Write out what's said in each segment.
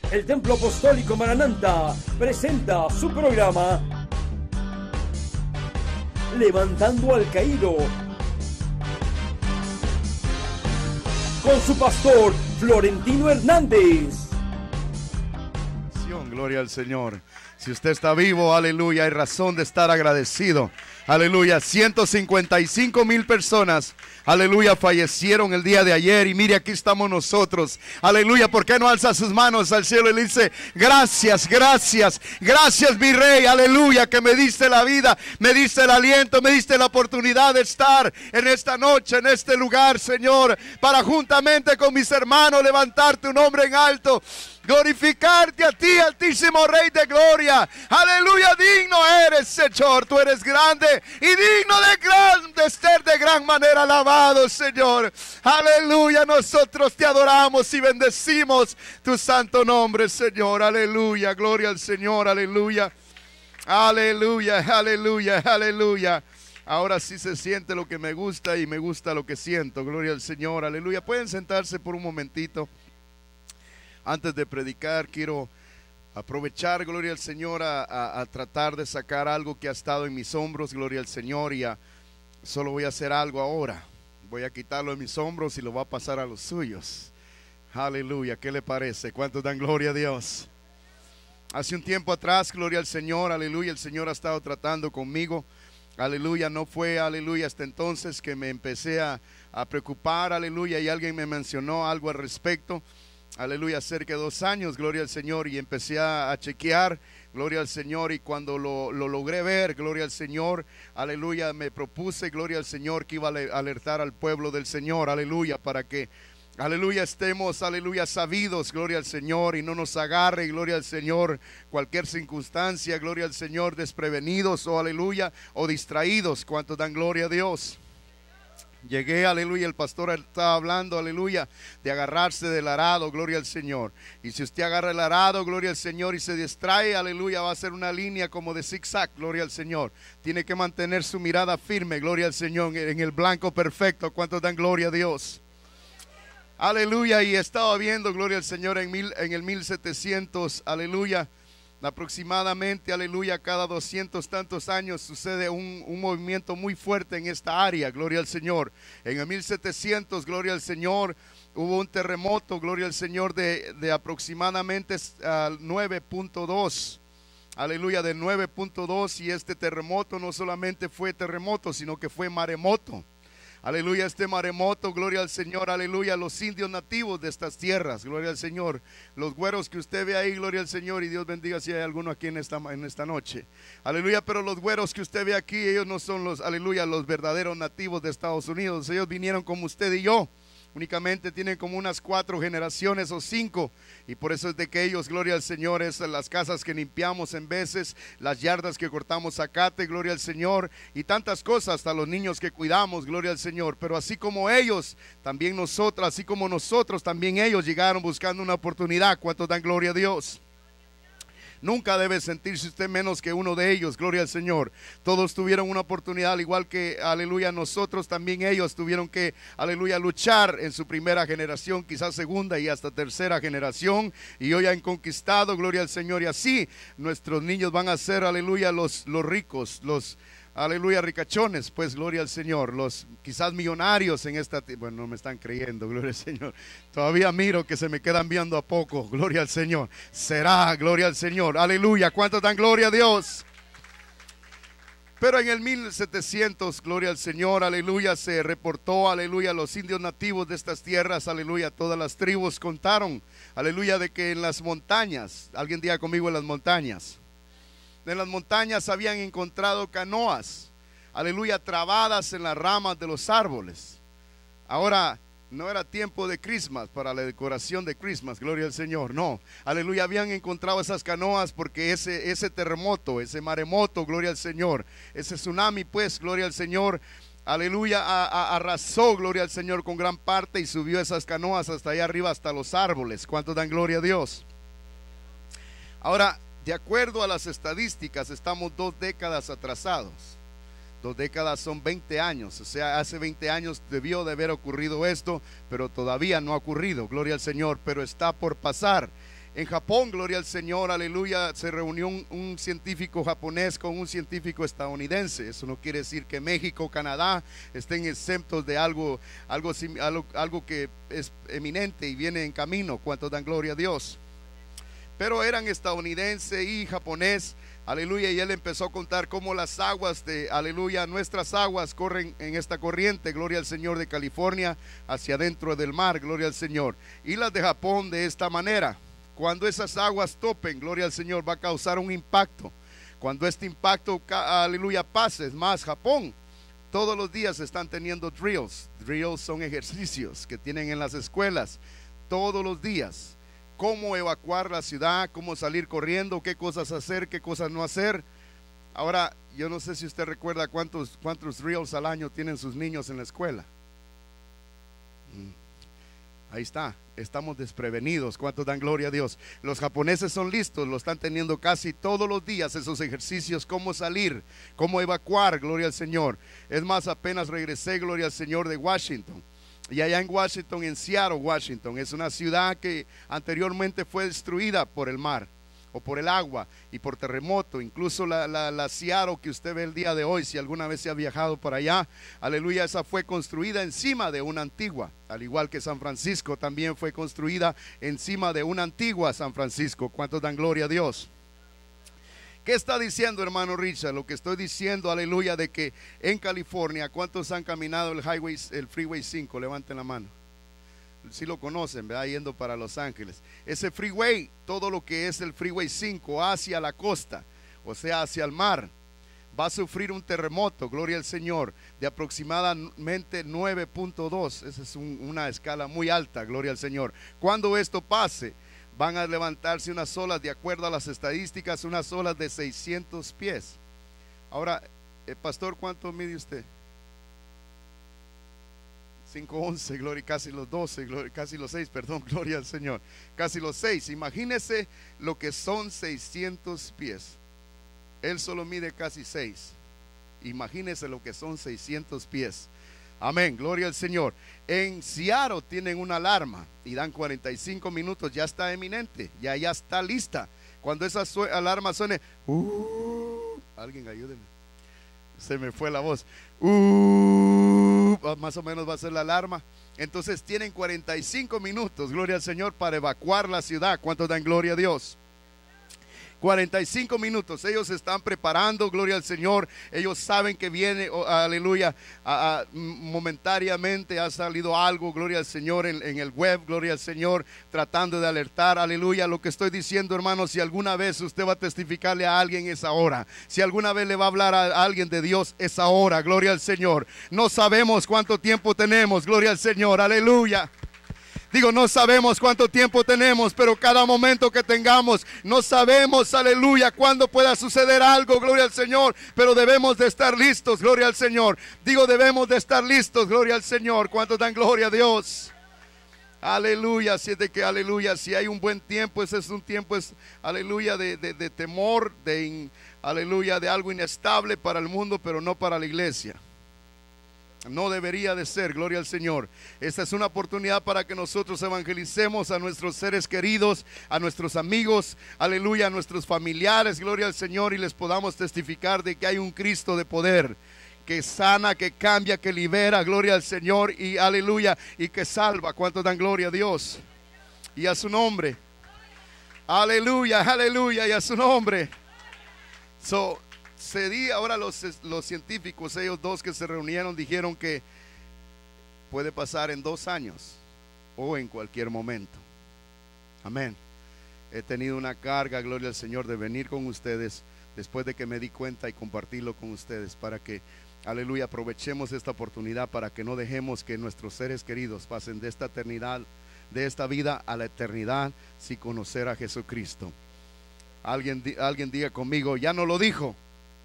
El Templo Apostólico Maranatha presenta su programa Levantando al Caído, con su pastor Florentino Hernández. Gloria al Señor. Si usted está vivo, aleluya, hay razón de estar agradecido. Aleluya, 155,000 personas, aleluya, fallecieron el día de ayer. Y mire, aquí estamos nosotros. Aleluya, ¿por qué no alza sus manos al cielo y le dice: gracias, gracias, gracias mi Rey, aleluya, que me diste la vida, me diste el aliento, me diste la oportunidad de estar en esta noche, en este lugar, Señor, para juntamente con mis hermanos levantar tu nombre en alto, glorificarte a ti, altísimo Rey de gloria. Aleluya, digno eres, Señor, tú eres grande y digno de ser de gran manera alabado, Señor. Aleluya, nosotros te adoramos y bendecimos tu santo nombre, Señor. Aleluya, gloria al Señor, aleluya. Aleluya, aleluya, aleluya. Ahora sí se siente lo que me gusta y me gusta lo que siento. Gloria al Señor, aleluya. Pueden sentarse por un momentito. Antes de predicar, quiero aprovechar, gloria al Señor, a tratar de sacar algo que ha estado en mis hombros, gloria al Señor, y solo voy a hacer algo ahora. Voy a quitarlo de mis hombros y lo voy a pasar a los suyos. Aleluya, ¿qué le parece? ¿Cuántos dan gloria a Dios? Hace un tiempo atrás, gloria al Señor, aleluya, el Señor ha estado tratando conmigo. Aleluya, no fue, aleluya, hasta entonces que me empecé a preocupar, aleluya, y alguien me mencionó algo al respecto. Aleluya, cerca de 2 años, gloria al Señor, y empecé a chequear, gloria al Señor, y cuando lo logré ver, gloria al Señor, aleluya, me propuse, gloria al Señor, que iba a alertar al pueblo del Señor, aleluya, para que, aleluya, estemos, aleluya, sabidos, gloria al Señor, y no nos agarre, gloria al Señor, cualquier circunstancia, gloria al Señor, desprevenidos, o aleluya, o distraídos. ¿Cuántos dan gloria a Dios? Llegué, aleluya, el pastor estaba hablando, aleluya, de agarrarse del arado, gloria al Señor. Y si usted agarra el arado, gloria al Señor, y se distrae, aleluya, va a ser una línea como de zigzag, gloria al Señor. Tiene que mantener su mirada firme, gloria al Señor, en el blanco perfecto. ¿Cuántos dan gloria a Dios? Aleluya, y estaba viendo, gloria al Señor, en el 1700, aleluya, aproximadamente, aleluya, cada 200 tantos años sucede un movimiento muy fuerte en esta área, gloria al Señor. En el 1700, gloria al Señor, hubo un terremoto, gloria al Señor, de aproximadamente 9.2, aleluya, de 9.2, y este terremoto no solamente fue terremoto, sino que fue maremoto. Aleluya, este maremoto, gloria al Señor, aleluya, los indios nativos de estas tierras, gloria al Señor, los güeros que usted ve ahí, gloria al Señor, y Dios bendiga si hay alguno aquí en esta noche, aleluya, pero los güeros que usted ve aquí, ellos no son los, aleluya, los verdaderos nativos de Estados Unidos. Ellos vinieron como usted y yo, únicamente tienen como unas 4 generaciones o 5, y por eso es de que ellos, gloria al Señor, es las casas que limpiamos en veces, las yardas que cortamos zacate, gloria al Señor, y tantas cosas, hasta los niños que cuidamos, gloria al Señor. Pero así como ellos, también nosotros, así como nosotros, también ellos llegaron buscando una oportunidad. ¿Cuántos dan gloria a Dios? Nunca debe sentirse usted menos que uno de ellos, gloria al Señor. Todos tuvieron una oportunidad, al igual que, aleluya, nosotros también. Ellos tuvieron que, aleluya, luchar en su primera generación, quizás segunda y hasta tercera generación, y hoy han conquistado, gloria al Señor. Y así nuestros niños van a ser, aleluya, los ricos, aleluya, ricachones, pues, gloria al Señor, los quizás millonarios en esta, bueno, no me están creyendo, gloria al Señor, todavía miro que se me quedan viendo a poco, gloria al Señor, será, gloria al Señor, aleluya. ¿Cuántos dan gloria a Dios? Pero en el 1700, gloria al Señor, aleluya, se reportó, aleluya, los indios nativos de estas tierras, aleluya, todas las tribus contaron, aleluya, de que en las montañas, alguien diga conmigo, en las montañas habían encontrado canoas, aleluya, trabadas en las ramas de los árboles. Ahora, no era tiempo de Christmas, para la decoración de Christmas, gloria al Señor, no, aleluya, habían encontrado esas canoas porque ese terremoto, ese maremoto, gloria al Señor, ese tsunami, pues, gloria al Señor, aleluya, arrasó, gloria al Señor, con gran parte, y subió esas canoas hasta allá arriba, hasta los árboles. ¿Cuántos dan gloria a Dios? Ahora, de acuerdo a las estadísticas, estamos 2 décadas atrasados. 2 décadas son 20 años, o sea, hace 20 años debió de haber ocurrido esto, pero todavía no ha ocurrido, gloria al Señor, pero está por pasar. En Japón, gloria al Señor, aleluya, se reunió un científico japonés con un científico estadounidense. Eso no quiere decir que México, Canadá estén exentos de algo que es eminente y viene en camino. ¿Cuántos dan gloria a Dios? Pero eran estadounidense y japonés, aleluya, y él empezó a contar cómo las aguas de, aleluya, nuestras aguas corren en esta corriente, gloria al Señor, de California hacia adentro del mar, gloria al Señor, y las de Japón de esta manera. Cuando esas aguas topen, gloria al Señor, va a causar un impacto. Cuando este impacto, aleluya, pase, es más, Japón todos los días están teniendo drills. Drills son ejercicios que tienen en las escuelas todos los días. Cómo evacuar la ciudad, cómo salir corriendo, qué cosas hacer, qué cosas no hacer. Ahora, yo no sé si usted recuerda cuántos drills al año tienen sus niños en la escuela. Ahí está, estamos desprevenidos. ¿Cuántos dan gloria a Dios? Los japoneses son listos, lo están teniendo casi todos los días, esos ejercicios, cómo salir, cómo evacuar, gloria al Señor. Es más, apenas regresé, gloria al Señor, de Washington. Y allá en Washington, en Seattle, Washington, es una ciudad que anteriormente fue destruida por el mar o por el agua y por terremoto. Incluso la Seattle que usted ve el día de hoy, si alguna vez se ha viajado para allá, aleluya, esa fue construida encima de una antigua, al igual que San Francisco también fue construida encima de una antigua San Francisco. ¿Cuántos dan gloria a Dios? ¿Qué está diciendo, hermano Richard? Lo que estoy diciendo, aleluya, de que en California, ¿cuántos han caminado el Freeway 5? Levanten la mano. Si lo conocen, ¿verdad? Yendo para Los Ángeles. Ese freeway, todo lo que es el Freeway 5 hacia la costa, o sea, hacia el mar, va a sufrir un terremoto, gloria al Señor, de aproximadamente 9.2. Esa es una escala muy alta, gloria al Señor. Cuando esto pase, van a levantarse unas olas, de acuerdo a las estadísticas, unas olas de 600 pies. Ahora, pastor, ¿cuánto mide usted? 5'11", gloria, casi los 12, gloria, casi los 6, perdón, gloria al Señor, casi los 6. Imagínese lo que son 600 pies. Él solo mide casi 6. Imagínese lo que son 600 pies. Amén, gloria al Señor. En Seattle tienen una alarma y dan 45 minutos, ya está eminente, ya está lista. Cuando esa alarma suene, alguien ayúdenme, se me fue la voz, más o menos va a ser la alarma. Entonces tienen 45 minutos, gloria al Señor, para evacuar la ciudad. ¿Cuántos dan gloria a Dios? 45 minutos, ellos están preparando, gloria al Señor. Ellos saben que viene, aleluya, momentáneamente ha salido algo, gloria al Señor, en el web, gloria al Señor, tratando de alertar, aleluya. Lo que estoy diciendo, hermano, si alguna vez usted va a testificarle a alguien, es ahora. Si alguna vez le va a hablar a alguien de Dios, es ahora, gloria al Señor. No sabemos cuánto tiempo tenemos, gloria al Señor, aleluya. Digo, no sabemos cuánto tiempo tenemos, pero cada momento que tengamos, no sabemos, aleluya, cuándo pueda suceder algo, gloria al Señor, pero debemos de estar listos, gloria al Señor. Digo, debemos de estar listos, gloria al Señor. ¿Cuántos dan gloria a Dios? Aleluya, así es de que, aleluya, si hay un buen tiempo, ese es un tiempo, aleluya, de temor, aleluya, de algo inestable para el mundo, pero no para la iglesia. No debería de ser, gloria al Señor. Esta es una oportunidad para que nosotros evangelicemos a nuestros seres queridos, a nuestros amigos, aleluya, a nuestros familiares, gloria al Señor, y les podamos testificar de que hay un Cristo de poder, que sana, que cambia, que libera, gloria al Señor, y aleluya, y que salva. ¿Cuántos dan gloria a Dios? Y a su nombre. Aleluya, aleluya, y a su nombre. Ahora los científicos, ellos dos que se reunieron, dijeron que puede pasar en 2 años o en cualquier momento. Amén. He tenido una carga, gloria al Señor, de venir con ustedes después de que me di cuenta y compartirlo con ustedes para que, aleluya, aprovechemos esta oportunidad para que no dejemos que nuestros seres queridos pasen de esta eternidad, de esta vida a la eternidad, sin conocer a Jesucristo. Alguien diga conmigo, ya no lo dijo.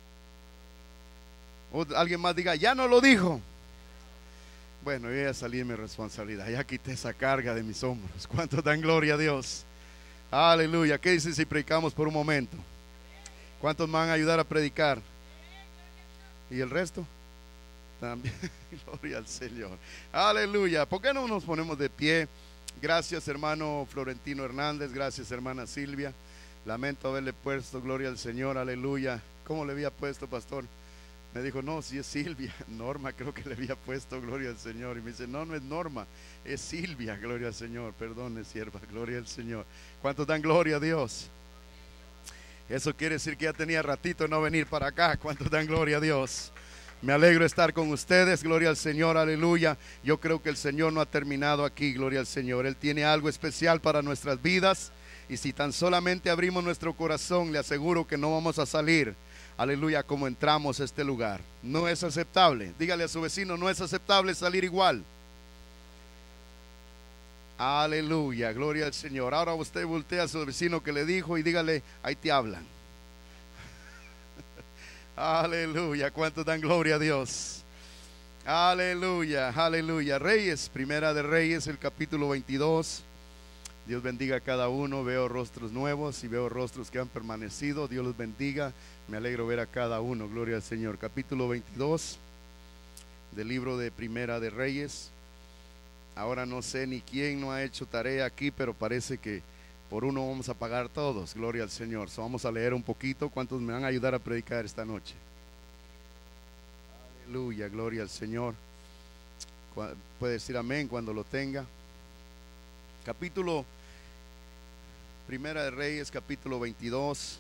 O alguien más diga, ya no lo dijo. Bueno, yo ya salí de mi responsabilidad, ya quité esa carga de mis hombros. ¿Cuántos dan gloria a Dios? Aleluya. ¿Qué dicen si predicamos por un momento? ¿Cuántos me van a ayudar a predicar? ¿Y el resto? También. Gloria al Señor. Aleluya. ¿Por qué no nos ponemos de pie? Gracias, hermano Florentino Hernández. Gracias, hermana Silvia. Lamento haberle puesto, gloria al Señor, aleluya. ¿Cómo le había puesto, pastor? Me dijo, no, si es Silvia. Norma creo que le había puesto, gloria al Señor. Y me dice, no, no es Norma, es Silvia, gloria al Señor. Perdone, sierva, gloria al Señor. ¿Cuántos dan gloria a Dios? Eso quiere decir que ya tenía ratito no venir para acá. ¿Cuántos dan gloria a Dios? Me alegro estar con ustedes, gloria al Señor, aleluya. Yo creo que el Señor no ha terminado aquí, gloria al Señor. Él tiene algo especial para nuestras vidas. Y si tan solamente abrimos nuestro corazón, le aseguro que no vamos a salir, aleluya, como entramos a este lugar. No es aceptable. Dígale a su vecino, no es aceptable salir igual. Aleluya, gloria al Señor. Ahora usted voltea a su vecino que le dijo y dígale, ahí te hablan. Aleluya, ¿cuántos dan gloria a Dios? Aleluya, aleluya. Reyes, Primera de Reyes, el capítulo 22. Dios bendiga a cada uno. Veo rostros nuevos y veo rostros que han permanecido. Dios los bendiga. Me alegro ver a cada uno. Gloria al Señor. Capítulo 22 del libro de Primera de Reyes. Ahora no sé ni quién no ha hecho tarea aquí, pero parece que por uno vamos a pagar todos. Gloria al Señor. Vamos a leer un poquito. ¿Cuántos me van a ayudar a predicar esta noche? Aleluya, gloria al Señor. Puede decir amén cuando lo tenga. Capítulo Primera de Reyes, capítulo 22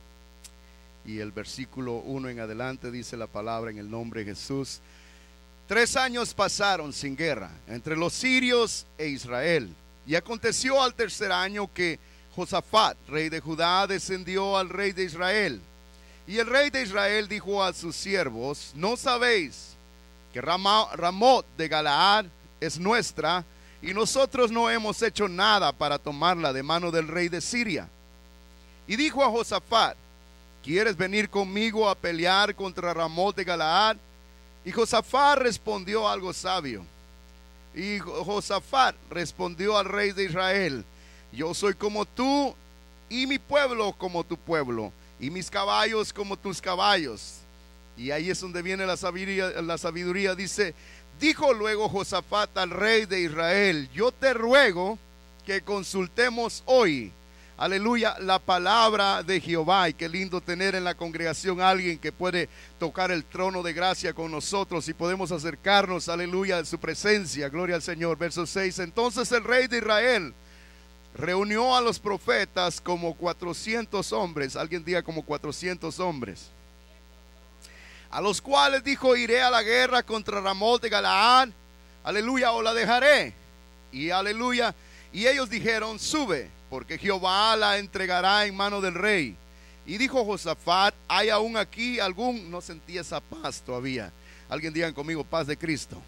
y el versículo 1 en adelante dice la palabra en el nombre de Jesús. 3 años pasaron sin guerra entre los sirios e Israel. Y aconteció al tercer año que Josafat, rey de Judá, descendió al rey de Israel. Y el rey de Israel dijo a sus siervos, ¿no sabéis que Ramot de Galaad es nuestra, y nosotros no hemos hecho nada para tomarla de mano del rey de Siria? Y dijo a Josafat, ¿quieres venir conmigo a pelear contra Ramot de Galaad? Y Josafat respondió algo sabio. Y Josafat respondió al rey de Israel, yo soy como tú, y mi pueblo como tu pueblo, y mis caballos como tus caballos. Y ahí es donde viene la sabiduría. Dice, dijo luego Josafat al rey de Israel, yo te ruego que consultemos hoy, aleluya, la palabra de Jehová. Y qué lindo tener en la congregación a alguien que puede tocar el trono de gracia con nosotros y podemos acercarnos, aleluya, a su presencia, gloria al Señor. Verso 6, entonces el rey de Israel reunió a los profetas como 400 hombres, alguien diga como 400 hombres, a los cuales dijo, iré a la guerra contra Ramot de Galaad, aleluya, o la dejaré. Y aleluya, y ellos dijeron, sube, porque Jehová la entregará en mano del rey. Y dijo Josafat, ¿hay aún aquí algún? No sentía esa paz todavía. Alguien digan conmigo, paz de Cristo.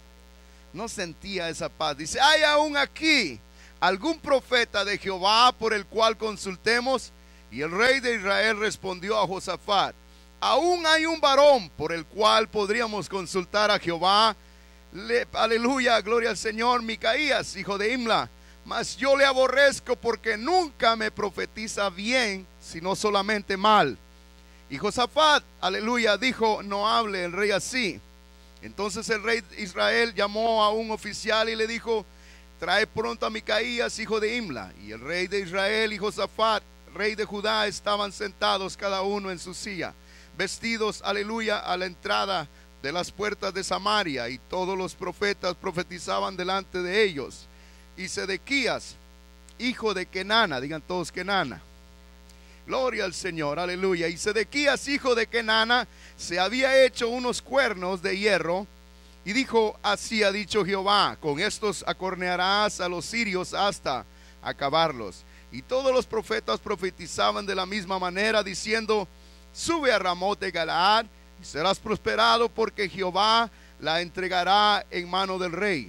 No sentía esa paz. Dice, ¿hay aún aquí algún profeta de Jehová por el cual consultemos? Y el rey de Israel respondió a Josafat, aún hay un varón por el cual podríamos consultar a Jehová. Aleluya, gloria al Señor, Micaías, hijo de Imla. Mas yo le aborrezco porque nunca me profetiza bien, sino solamente mal. Y Josafat, aleluya, dijo, no hable el rey así. Entonces el rey de Israel llamó a un oficial y le dijo, trae pronto a Micaías, hijo de Imla. Y el rey de Israel y Josafat, rey de Judá, estaban sentados cada uno en su silla, vestidos, aleluya, a la entrada de las puertas de Samaria. Y todos los profetas profetizaban delante de ellos. Y Sedequías, hijo de Kenana, digan todos Kenana, gloria al Señor, aleluya. Y Sedequías, hijo de Kenana, se había hecho unos cuernos de hierro y dijo, así ha dicho Jehová, con estos acornearás a los sirios hasta acabarlos. Y todos los profetas profetizaban de la misma manera, diciendo, sube a Ramot de Galaad y serás prosperado, porque Jehová la entregará en mano del rey.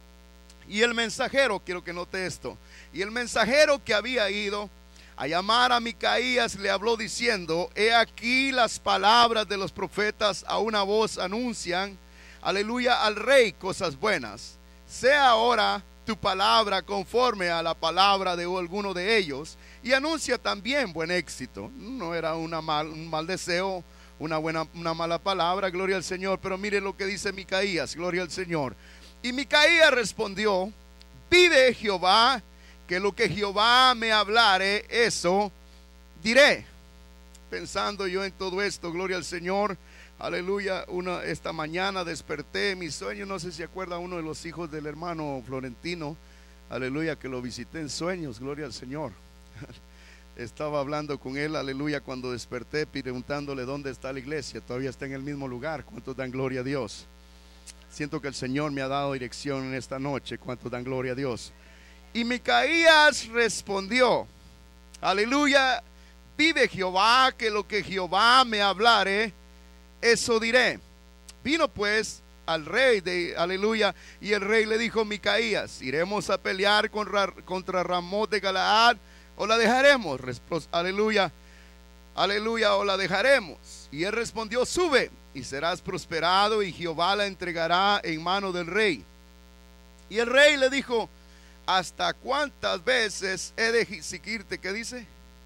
Y el mensajero, quiero que note esto, y el mensajero que había ido a llamar a Micaías le habló diciendo, he aquí las palabras de los profetas a una voz anuncian, aleluya, al rey cosas buenas. Sea ahora tu palabra conforme a la palabra de alguno de ellos, y anuncia también buen éxito. No era un mal deseo, una mala palabra, gloria al Señor. Pero mire lo que dice Micaías, gloria al Señor. Y Micaías respondió, vive Jehová, que lo que Jehová me hablare, eso diré. Pensando yo en todo esto, gloria al Señor, aleluya, esta mañana desperté mi sueño, no sé si acuerda uno de los hijos del hermano Florentino, aleluya, que lo visité en sueños, gloria al Señor. Estaba hablando con él, aleluya, cuando desperté, preguntándole dónde está la iglesia. Todavía está en el mismo lugar. ¿Cuántos dan gloria a Dios? Siento que el Señor me ha dado dirección en esta noche. ¿Cuántos dan gloria a Dios? Y Micaías respondió, aleluya, vive Jehová, que lo que Jehová me hablare, eso diré. Vino pues al rey aleluya, y el rey le dijo: Micaías, iremos a pelear contra Ramot de Galaad, o la dejaremos, aleluya, aleluya, o la dejaremos. Y él respondió: sube y serás prosperado, y Jehová la entregará en mano del rey. Y el rey le dijo: ¿hasta cuántas veces he de exigirte? ¿Qué dice?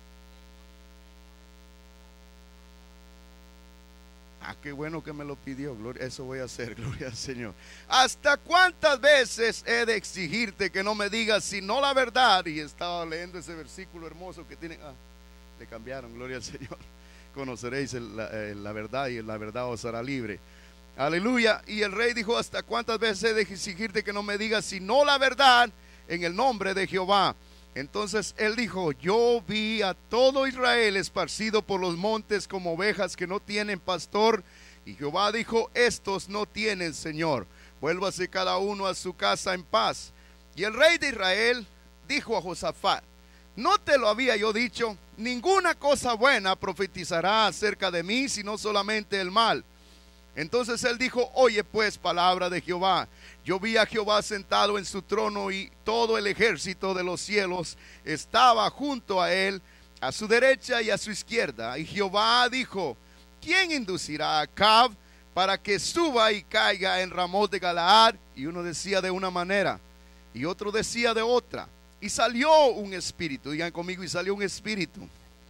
Qué bueno que me lo pidió, gloria, eso voy a hacer, gloria al Señor. ¿Hasta cuántas veces he de exigirte que no me digas sino la verdad? Y estaba leyendo ese versículo hermoso que tienen. Le cambiaron, gloria al Señor. Conoceréis la verdad, y la verdad os hará libre. Aleluya. Y el rey dijo: ¿hasta cuántas veces he de exigirte que no me digas sino la verdad en el nombre de Jehová? Entonces él dijo: yo vi a todo Israel esparcido por los montes como ovejas que no tienen pastor. Y Jehová dijo: estos no tienen Señor, vuélvase cada uno a su casa en paz. Y el rey de Israel dijo a Josafat: ¿no te lo había yo dicho? Ninguna cosa buena profetizará acerca de mí, sino solamente el mal. Entonces él dijo: oye pues palabra de Jehová. Yo vi a Jehová sentado en su trono, y todo el ejército de los cielos estaba junto a él, a su derecha y a su izquierda. Y Jehová dijo: ¿quién inducirá a Acab para que suba y caiga en Ramot de Galaad? Y uno decía de una manera, y otro decía de otra. Y salió un espíritu, digan conmigo, y salió un espíritu.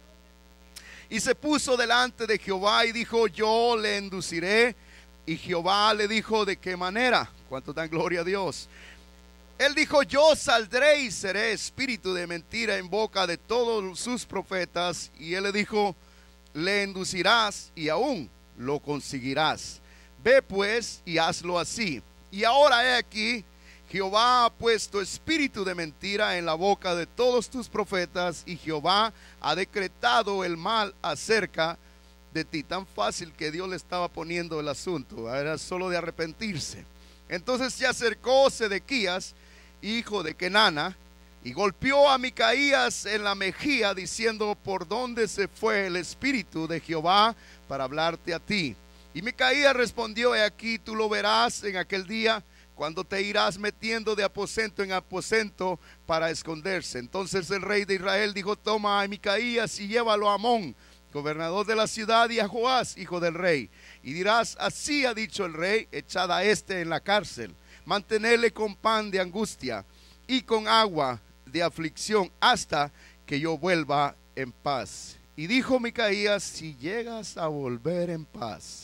Y se puso delante de Jehová y dijo: yo le induciré. Y Jehová le dijo: ¿de qué manera? ¿Cuánto dan gloria a Dios? Él dijo: yo saldré y seré espíritu de mentira en boca de todos sus profetas. Y él le dijo: le inducirás y aún lo conseguirás. Ve pues y hazlo así. Y ahora he aquí, Jehová ha puesto espíritu de mentira en la boca de todos tus profetas, y Jehová ha decretado el mal acerca de ti. Tan fácil que Dios le estaba poniendo el asunto, era solo de arrepentirse. Entonces se acercó Sedequías, hijo de Kenana, y golpeó a Micaías en la mejilla, diciendo: ¿por dónde se fue el espíritu de Jehová para hablarte a ti? Y Micaías respondió: he aquí, tú lo verás en aquel día, cuando te irás metiendo de aposento en aposento para esconderse. Entonces el rey de Israel dijo: toma a Micaías y llévalo a Amón, gobernador de la ciudad, y a Joás, hijo del rey. Y dirás: así ha dicho el rey, echad a este en la cárcel, mantenerle con pan de angustia y con agua de aflicción, hasta que yo vuelva en paz. Y dijo Micaías: si llegas a volver en paz,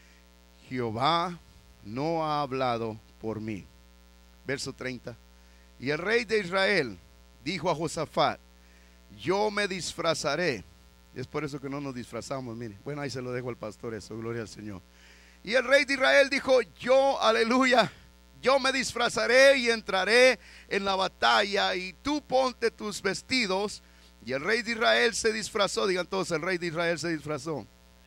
Jehová no ha hablado por mí. Verso 30. Y el rey de Israel dijo a Josafat: yo me disfrazaré. Es por eso que no nos disfrazamos, mire. Bueno, ahí se lo dejo al pastor eso, gloria al Señor. Y el rey de Israel dijo: yo, aleluya, yo me disfrazaré y entraré en la batalla, y tú ponte tus vestidos. Y el rey de Israel se disfrazó. Digan todos: el rey de Israel se disfrazó.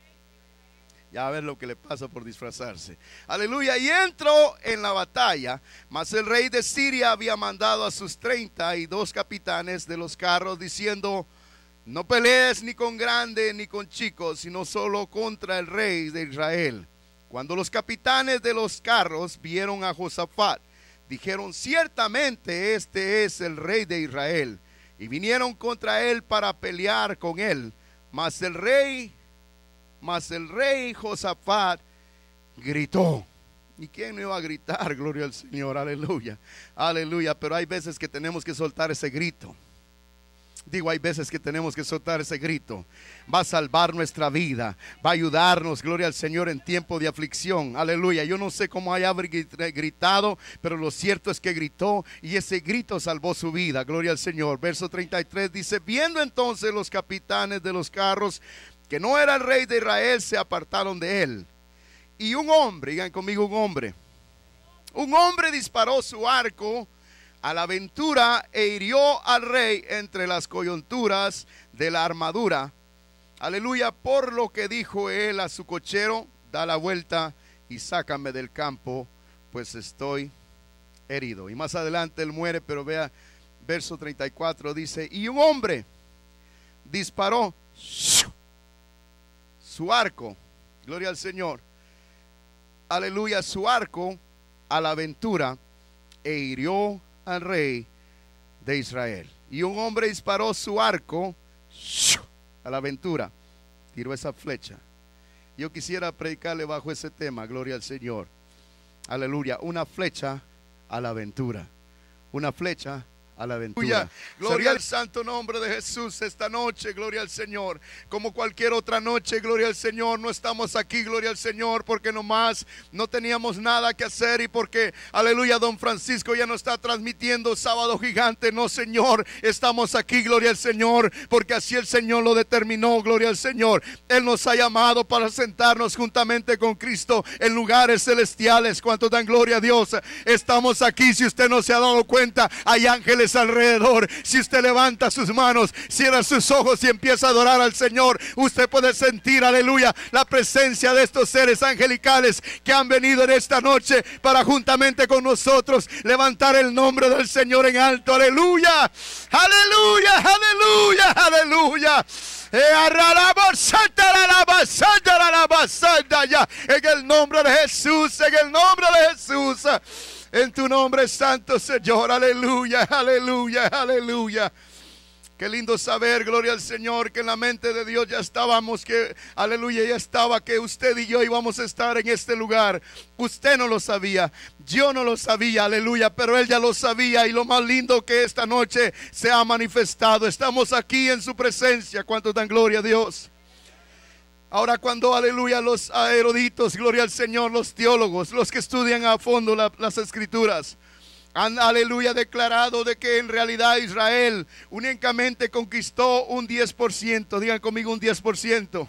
Ya a ver lo que le pasa por disfrazarse. Aleluya. Y entró en la batalla. Mas el rey de Siria había mandado a sus 32 capitanes de los carros, diciendo: no pelees ni con grande ni con chicos, sino solo contra el rey de Israel. Cuando los capitanes de los carros vieron a Josafat, dijeron: ciertamente este es el rey de Israel. Y vinieron contra él para pelear con él. Mas el rey Josafat gritó. ¿Y quién no iba a gritar? Gloria al Señor, aleluya, aleluya. Pero hay veces que tenemos que soltar ese grito. Digo, hay veces que tenemos que soltar ese grito. Va a salvar nuestra vida, va a ayudarnos, gloria al Señor, en tiempo de aflicción. Aleluya. Yo no sé cómo haya gritado, pero lo cierto es que gritó y ese grito salvó su vida. Gloria al Señor. Verso 33 dice: viendo entonces los capitanes de los carros que no era el rey de Israel, se apartaron de él. Y un hombre, digan conmigo, un hombre disparó su arco a la aventura e hirió al rey entre las coyunturas de la armadura. Aleluya. Por lo que dijo él a su cochero: da la vuelta y sácame del campo, pues estoy herido. Y más adelante él muere, pero vea, verso 34 dice: y un hombre disparó su arco, gloria al Señor, aleluya, su arco a la aventura e hirió al rey de Israel. Y un hombre disparó su arco a la aventura, tiró esa flecha. Yo quisiera predicarle bajo ese tema, gloria al Señor, aleluya, una flecha a la aventura, una flecha a la aventura. Gloria al santo nombre de Jesús. Esta noche, gloria al Señor, como cualquier otra noche, gloria al Señor, no estamos aquí, gloria al Señor, porque nomás no teníamos nada que hacer y porque, aleluya, don Francisco ya no está transmitiendo Sábado Gigante. No, Señor, estamos aquí, gloria al Señor, porque así el Señor lo determinó, gloria al Señor. Él nos ha llamado para sentarnos juntamente con Cristo en lugares celestiales. ¿Cuántos dan gloria a Dios? Estamos aquí. Si usted no se ha dado cuenta, hay ángeles alrededor. Si usted levanta sus manos, cierra sus ojos y empieza a adorar al Señor, usted puede sentir, aleluya, la presencia de estos seres angelicales que han venido en esta noche para juntamente con nosotros levantar el nombre del Señor en alto. Aleluya, aleluya, aleluya, aleluya. En el nombre de Jesús, en el nombre de Jesús, en tu nombre santo, Señor. Aleluya, aleluya, aleluya. Qué lindo saber, gloria al Señor, que en la mente de Dios ya estábamos, que aleluya, ya estaba que usted y yo íbamos a estar en este lugar. Usted no lo sabía, yo no lo sabía, aleluya, pero Él ya lo sabía. Y lo más lindo que esta noche se ha manifestado, estamos aquí en su presencia. ¿Cuántos dan gloria a Dios? Ahora cuando, aleluya, los eruditos, gloria al Señor, los teólogos, los que estudian a fondo las escrituras, han, aleluya, declarado de que en realidad Israel únicamente conquistó un 10%. Digan conmigo, un 10%.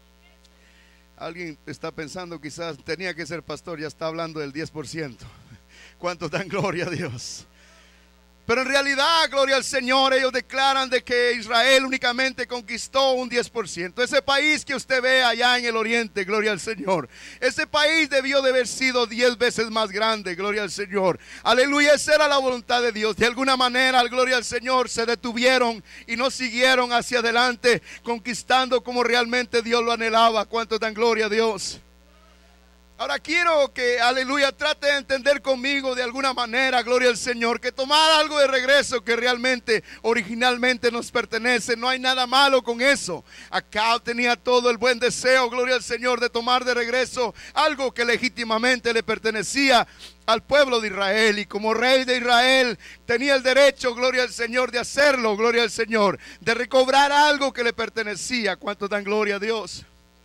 Alguien está pensando quizás tenía que ser pastor, ya está hablando del 10%. ¿Cuántos dan gloria a Dios? Pero en realidad, gloria al Señor, ellos declaran de que Israel únicamente conquistó un 10%. Ese país que usted ve allá en el oriente, gloria al Señor, ese país debió de haber sido 10 veces más grande, gloria al Señor. Aleluya, esa era la voluntad de Dios. De alguna manera, gloria al Señor, se detuvieron y no siguieron hacia adelante, conquistando como realmente Dios lo anhelaba. ¿Cuántos dan gloria a Dios? Ahora quiero que, aleluya, trate de entender conmigo de alguna manera, gloria al Señor, que tomar algo de regreso que realmente, originalmente nos pertenece, no hay nada malo con eso. Acab tenía todo el buen deseo, gloria al Señor, de tomar de regreso algo que legítimamente le pertenecía al pueblo de Israel, y como rey de Israel tenía el derecho, gloria al Señor, de hacerlo, gloria al Señor, de recobrar algo que le pertenecía. ¿Cuántos dan gloria a Dios?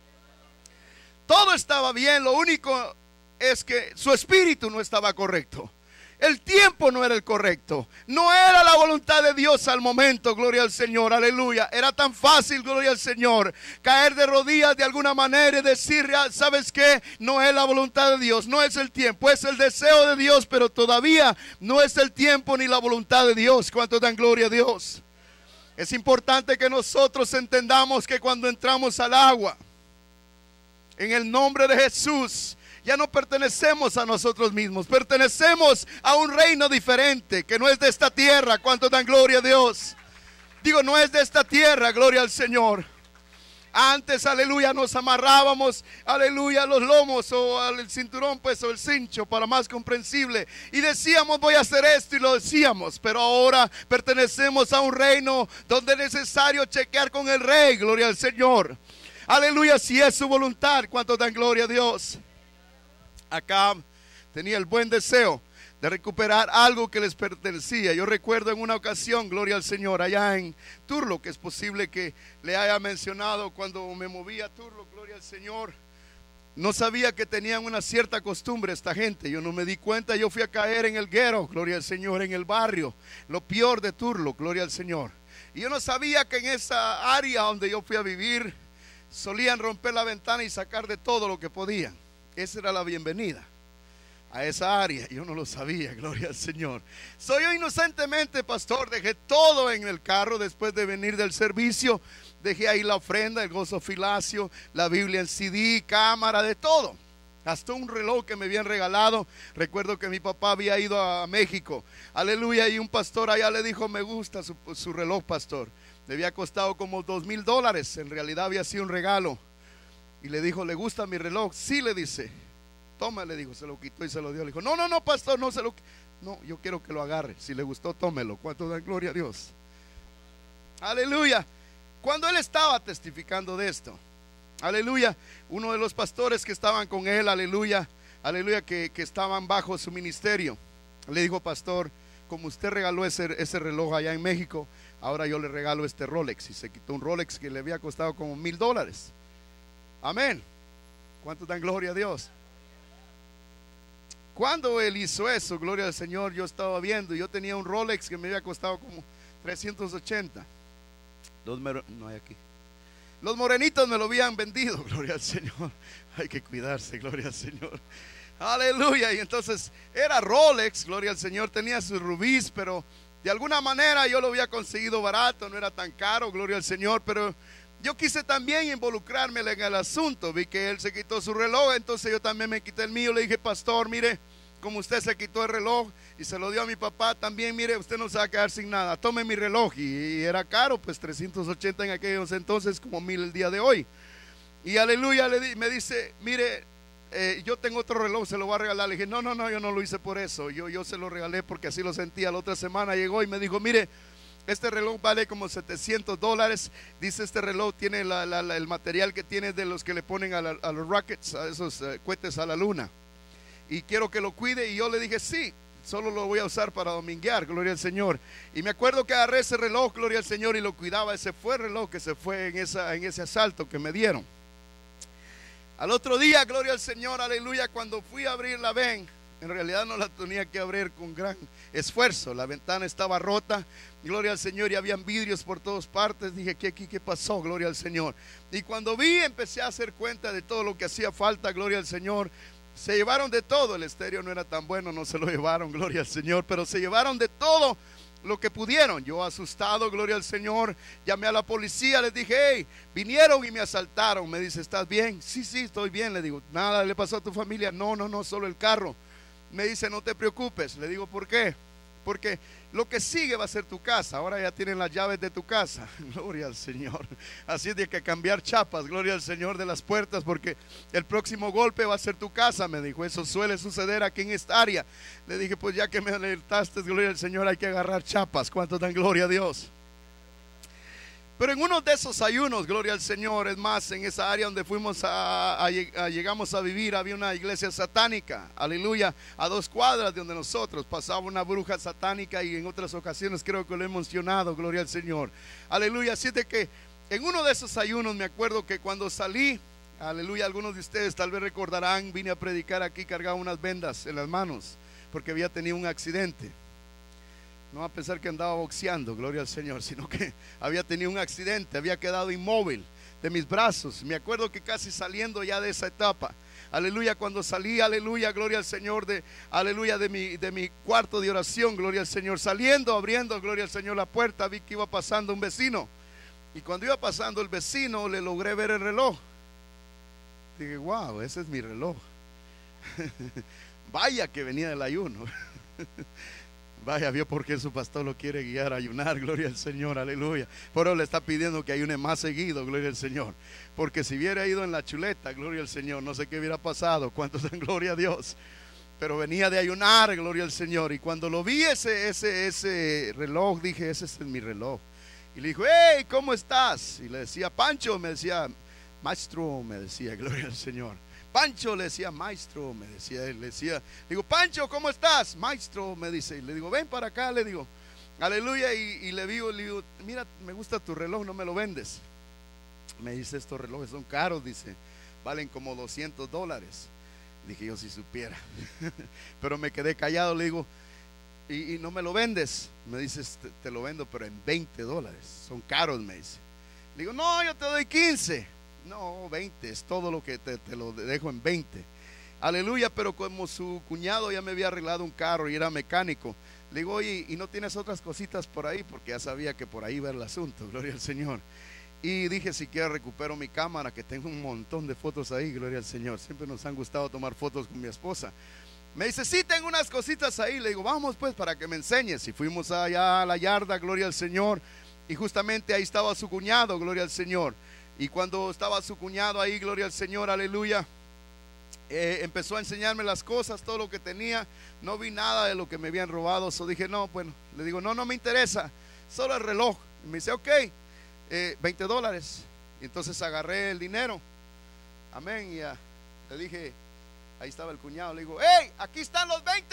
Todo estaba bien, lo único es que su espíritu no estaba correcto. El tiempo no era el correcto. No era la voluntad de Dios al momento, gloria al Señor, aleluya. Era tan fácil, gloria al Señor, caer de rodillas de alguna manera y decir, ¿sabes qué? No es la voluntad de Dios, no es el tiempo, es el deseo de Dios, pero todavía no es el tiempo ni la voluntad de Dios. ¿Cuántos dan gloria a Dios? Es importante que nosotros entendamos que cuando entramos al agua, en el nombre de Jesús, ya no pertenecemos a nosotros mismos, pertenecemos a un reino diferente que no es de esta tierra. ¿Cuántos dan gloria a Dios? Digo, no es de esta tierra, gloria al Señor. Antes, aleluya, nos amarrábamos, aleluya, los lomos o el cinturón, pues, o el cincho, para más comprensible, y decíamos, voy a hacer esto, y lo decíamos. Pero ahora pertenecemos a un reino donde es necesario chequear con el rey, gloria al Señor. Aleluya, si es su voluntad. ¿Cuántos dan gloria a Dios? Acab tenía el buen deseo de recuperar algo que les pertenecía. Yo recuerdo en una ocasión, gloria al Señor, allá en Turlock, que es posible que le haya mencionado cuando me moví a Turlock, gloria al Señor. No sabía que tenían una cierta costumbre esta gente. Yo no me di cuenta. Yo fui a caer en el guero, gloria al Señor, en el barrio, lo peor de Turlock, gloria al Señor. Y yo no sabía que en esa área donde yo fui a vivir solían romper la ventana y sacar de todo lo que podían. Esa era la bienvenida a esa área. Yo no lo sabía, gloria al Señor. Soy yo inocentemente, pastor, dejé todo en el carro después de venir del servicio. Dejé ahí la ofrenda, el gozo filacio, la Biblia en CD, cámara, de todo. Hasta un reloj que me habían regalado. Recuerdo que mi papá había ido a México, aleluya, y un pastor allá le dijo: me gusta su reloj, pastor. Le había costado como $2,000, en realidad había sido un regalo. Y le dijo: ¿le gusta mi reloj? Sí, le dice. Toma, le dijo, se lo quitó y se lo dio. Le dijo: no, pastor, no se lo. No, yo quiero que lo agarre. Si le gustó, tómelo. ¿Cuánto da gloria a Dios? Aleluya. Cuando él estaba testificando de esto, aleluya, uno de los pastores que estaban con él, aleluya, aleluya, que estaban bajo su ministerio, le dijo: pastor, como usted regaló ese reloj allá en México, ahora yo le regalo este Rolex. Y se quitó un Rolex que le había costado como $1,000. Amén. ¿Cuánto dan gloria a Dios? Cuando él hizo eso, gloria al Señor, yo estaba viendo, yo tenía un Rolex que me había costado como 380. No hay aquí. Los morenitos me lo habían vendido, gloria al Señor. Hay que cuidarse, gloria al Señor. Aleluya. Y entonces era Rolex, gloria al Señor. Tenía sus rubíes, pero de alguna manera yo lo había conseguido barato, no era tan caro, gloria al Señor. Pero yo quise también involucrarme en el asunto. Vi que él se quitó su reloj, entonces yo también me quité el mío. Le dije: pastor, mire, como usted se quitó el reloj y se lo dio a mi papá también, mire, usted no se va a quedar sin nada, tome mi reloj. Y era caro, pues 380 en aquellos entonces, como 1,000 el día de hoy. Y aleluya, me dice: mire, yo tengo otro reloj, se lo voy a regalar. Le dije: no, yo no lo hice por eso, yo se lo regalé porque así lo sentía. La otra semana llegó y me dijo: mire, este reloj vale como $700. Dice: este reloj tiene el material que tiene de los que le ponen a los rockets, a esos cohetes a la luna, y quiero que lo cuide. Y yo le dije: sí, solo lo voy a usar para dominguear, gloria al Señor. Y me acuerdo que agarré ese reloj, gloria al Señor, y lo cuidaba. Ese fue el reloj que se fue en ese asalto que me dieron. Al otro día, gloria al Señor, aleluya, cuando fui a abrir la ven, en realidad no la tenía que abrir con gran esfuerzo. La ventana estaba rota, gloria al Señor, y habían vidrios por todas partes. Dije: ¿qué pasó? Gloria al Señor. Y cuando vi, empecé a hacer cuenta de todo lo que hacía falta, gloria al Señor. Se llevaron de todo. El estéreo no era tan bueno, no se lo llevaron, gloria al Señor, pero se llevaron de todo lo que pudieron. Yo, asustado, gloria al Señor, llamé a la policía, les dije: hey, vinieron y me asaltaron. Me dice: ¿estás bien? Sí, estoy bien. Le digo: ¿nada le pasó a tu familia? No, solo el carro. Me dice: no te preocupes. Le digo: ¿por qué? Porque lo que sigue va a ser tu casa. Ahora ya tienen las llaves de tu casa. Gloria al Señor. Así es de que cambiar chapas, gloria al Señor, de las puertas, porque el próximo golpe va a ser tu casa. Me dijo: eso suele suceder aquí en esta área. Le dije: pues ya que me alertaste, gloria al Señor, hay que agarrar chapas. ¿Cuánto dan gloria a Dios? Pero en uno de esos ayunos, gloria al Señor, es más, en esa área donde llegamos a vivir, había una iglesia satánica, aleluya, a 2 cuadras de donde nosotros. Pasaba una bruja satánica, y en otras ocasiones creo que lo he mencionado, gloria al Señor, aleluya. Así de que en uno de esos ayunos me acuerdo que cuando salí, aleluya, algunos de ustedes tal vez recordarán, vine a predicar aquí, cargaba unas vendas en las manos porque había tenido un accidente. No a pensar que andaba boxeando, gloria al Señor, sino que había tenido un accidente, había quedado inmóvil de mis brazos. Me acuerdo que casi saliendo ya de esa etapa, aleluya, cuando salí, aleluya, gloria al Señor, aleluya, de mi cuarto de oración, gloria al Señor, saliendo, abriendo, gloria al Señor, la puerta, vi que iba pasando un vecino. Y cuando iba pasando el vecino, le logré ver el reloj. Dije: wow, ese es mi reloj. Vaya que venía del ayuno. Vaya, vio por qué su pastor lo quiere guiar a ayunar, gloria al Señor, aleluya. Por eso le está pidiendo que ayune más seguido, gloria al Señor. Porque si hubiera ido en la chuleta, gloria al Señor, no sé qué hubiera pasado. ¿Cuántos dan gloria a Dios? Pero venía de ayunar, gloria al Señor. Y cuando lo vi ese reloj, dije: ese es mi reloj. Y le dijo: hey, ¿cómo estás? Y le decía: Pancho. Me decía: maestro, me decía, gloria al Señor. Pancho, le decía, maestro, me decía él, le decía, digo, Pancho, ¿cómo estás? Maestro, me dice, y le digo, ven para acá, le digo, aleluya, y le digo, mira, me gusta tu reloj, no me lo vendes. Me dice, estos relojes son caros, dice, valen como $200. Dije, yo si supiera. Pero me quedé callado, le digo, y no me lo vendes. Me dice, te lo vendo, pero en $20, son caros, me dice. Le digo, no, yo te doy 15. No, 20, es todo lo que te lo dejo en 20. Aleluya, pero como su cuñado ya me había arreglado un carro y era mecánico, le digo, oye, ¿y no tienes otras cositas por ahí? Porque ya sabía que por ahí iba el asunto, gloria al Señor. Y dije, si quiero recupero mi cámara, que tengo un montón de fotos ahí, gloria al Señor. Siempre nos han gustado tomar fotos con mi esposa. Me dice, sí, tengo unas cositas ahí. Le digo, vamos pues para que me enseñes. Y fuimos allá a la yarda, gloria al Señor. Y justamente ahí estaba su cuñado, gloria al Señor. Y cuando estaba su cuñado ahí, gloria al Señor, aleluya, empezó a enseñarme las cosas, todo lo que tenía. No vi nada de lo que me habían robado. So dije, no, bueno, le digo, no me interesa, solo el reloj. Y me dice, ok, $20. Y entonces agarré el dinero. Amén. Y le dije, ahí estaba el cuñado, le digo, hey, aquí están los $20.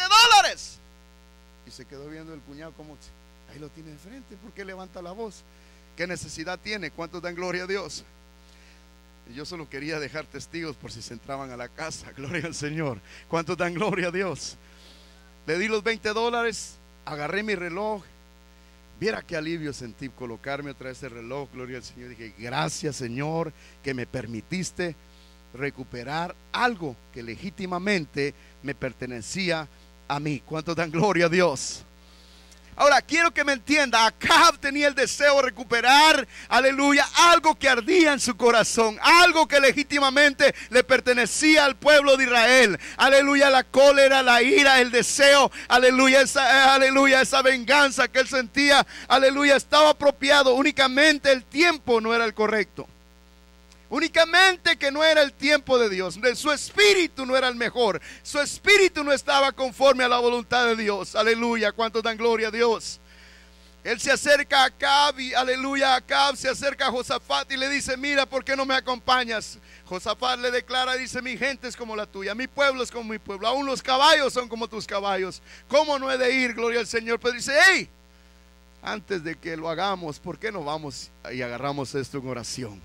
Y se quedó viendo el cuñado como, ahí lo tiene de frente, ¿por qué levanta la voz? ¿Qué necesidad tiene? ¿Cuántos dan gloria a Dios? Y yo solo quería dejar testigos por si se entraban a la casa. Gloria al Señor. ¿Cuántos dan gloria a Dios? Le di los $20, agarré mi reloj. Viera qué alivio sentí colocarme otra vez el reloj, gloria al Señor. Dije, gracias Señor que me permitiste recuperar algo que legítimamente me pertenecía a mí. ¿Cuántos dan gloria a Dios? Ahora quiero que me entienda, Acab tenía el deseo de recuperar, aleluya, algo que ardía en su corazón, algo que legítimamente le pertenecía al pueblo de Israel. Aleluya, la cólera, la ira, el deseo, aleluya, esa venganza que él sentía, aleluya, estaba apropiado. Únicamente el tiempo no era el correcto. Únicamente que no era el tiempo de Dios. Su espíritu no era el mejor. Su espíritu no estaba conforme a la voluntad de Dios. Aleluya, ¿cuántos dan gloria a Dios? Él se acerca a Acab y aleluya, Acab se acerca a Josafat y le dice, mira, ¿por qué no me acompañas? Josafat le declara, dice, mi gente es como la tuya, mi pueblo es como mi pueblo, aún los caballos son como tus caballos. ¿Cómo no he de ir? Gloria al Señor. Pero dice, hey, antes de que lo hagamos, ¿por qué no vamos y agarramos esto en oración?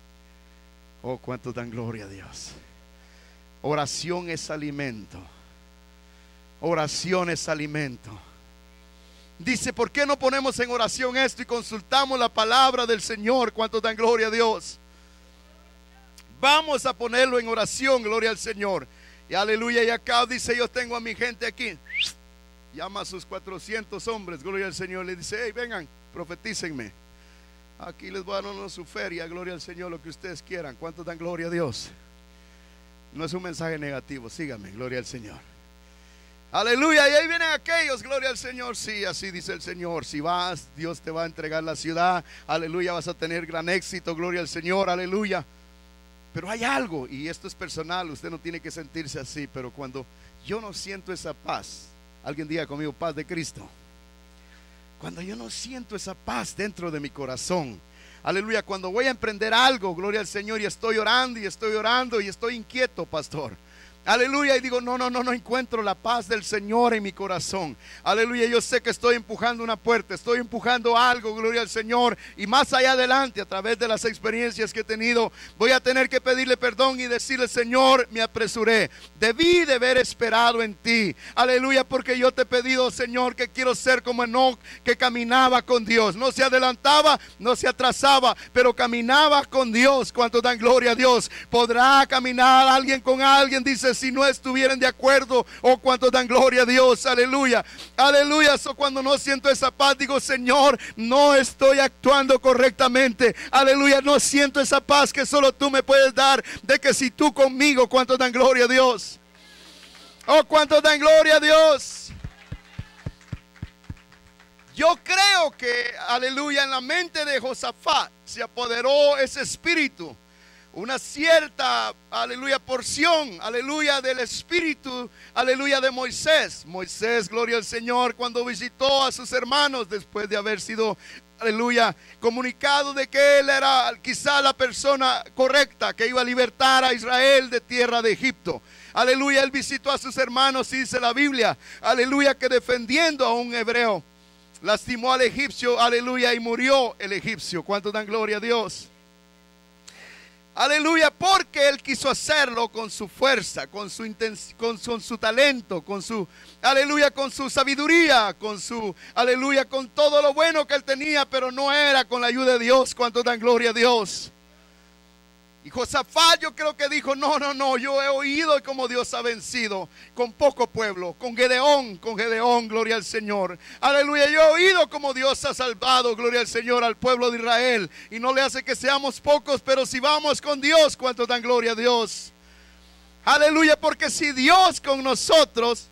Oh, cuántos dan gloria a Dios. Oración es alimento. Oración es alimento. Dice, ¿por qué no ponemos en oración esto y consultamos la palabra del Señor? ¿Cuántos dan gloria a Dios? Vamos a ponerlo en oración, gloria al Señor. Y aleluya, y acá dice, yo tengo a mi gente aquí. Llama a sus 400 hombres, gloria al Señor. Le dice, hey, vengan, profetícenme. Aquí les voy a dar una su feria, gloria al Señor, lo que ustedes quieran. ¿Cuántos dan gloria a Dios? No es un mensaje negativo, síganme, gloria al Señor. Aleluya, y ahí vienen aquellos, gloria al Señor. Sí, así dice el Señor, si vas, Dios te va a entregar la ciudad. Aleluya, vas a tener gran éxito, gloria al Señor, aleluya. Pero hay algo, y esto es personal, usted no tiene que sentirse así, pero cuando yo no siento esa paz, alguien diga conmigo, paz de Cristo. Cuando yo no siento esa paz dentro de mi corazón, aleluya, cuando voy a emprender algo, gloria al Señor, y estoy orando y estoy orando y estoy inquieto, pastor, aleluya, y digo, no encuentro la paz del Señor en mi corazón. Aleluya, yo sé que estoy empujando una puerta, estoy empujando algo, gloria al Señor. Y más allá adelante, a través de las experiencias que he tenido, voy a tener que pedirle perdón y decirle, Señor, me apresuré. Debí de haber esperado en ti. Aleluya, porque yo te he pedido, Señor, que quiero ser como Enoc, que caminaba con Dios. No se adelantaba, no se atrasaba, pero caminaba con Dios. ¿Cuántos dan gloria a Dios? ¿Podrá caminar alguien con alguien? Dice, si no estuvieran de acuerdo. O cuántos dan gloria a Dios, aleluya, aleluya. Cuando no siento esa paz, digo, Señor, no estoy actuando correctamente, aleluya, no siento esa paz que solo tú me puedes dar, de que si tú conmigo, cuántos dan gloria a Dios. Oh, cuántos dan gloria a Dios. Yo creo que, aleluya, en la mente de Josafat se apoderó ese espíritu. una cierta, aleluya, porción, aleluya, del espíritu, aleluya, de Moisés. Moisés, gloria al Señor, cuando visitó a sus hermanos después de haber sido, aleluya, comunicado de que él era quizá la persona correcta que iba a libertar a Israel de tierra de Egipto. Aleluya, él visitó a sus hermanos y dice la Biblia, aleluya, que defendiendo a un hebreo, lastimó al egipcio, aleluya, y murió el egipcio. ¿Cuántos dan gloria a Dios? Aleluya, porque él quiso hacerlo con su fuerza, con su talento, con su, aleluya, con su sabiduría, con su, aleluya, con todo lo bueno que él tenía, pero no era con la ayuda de Dios. ¿Cuántos dan gloria a Dios? Y Josafat, yo creo que dijo, no, yo he oído cómo Dios ha vencido con poco pueblo, con Gedeón, gloria al Señor. Aleluya, yo he oído cómo Dios ha salvado, gloria al Señor, al pueblo de Israel. Y no le hace que seamos pocos, pero si vamos con Dios, ¿cuántos dan gloria a Dios? Aleluya, porque si Dios con nosotros,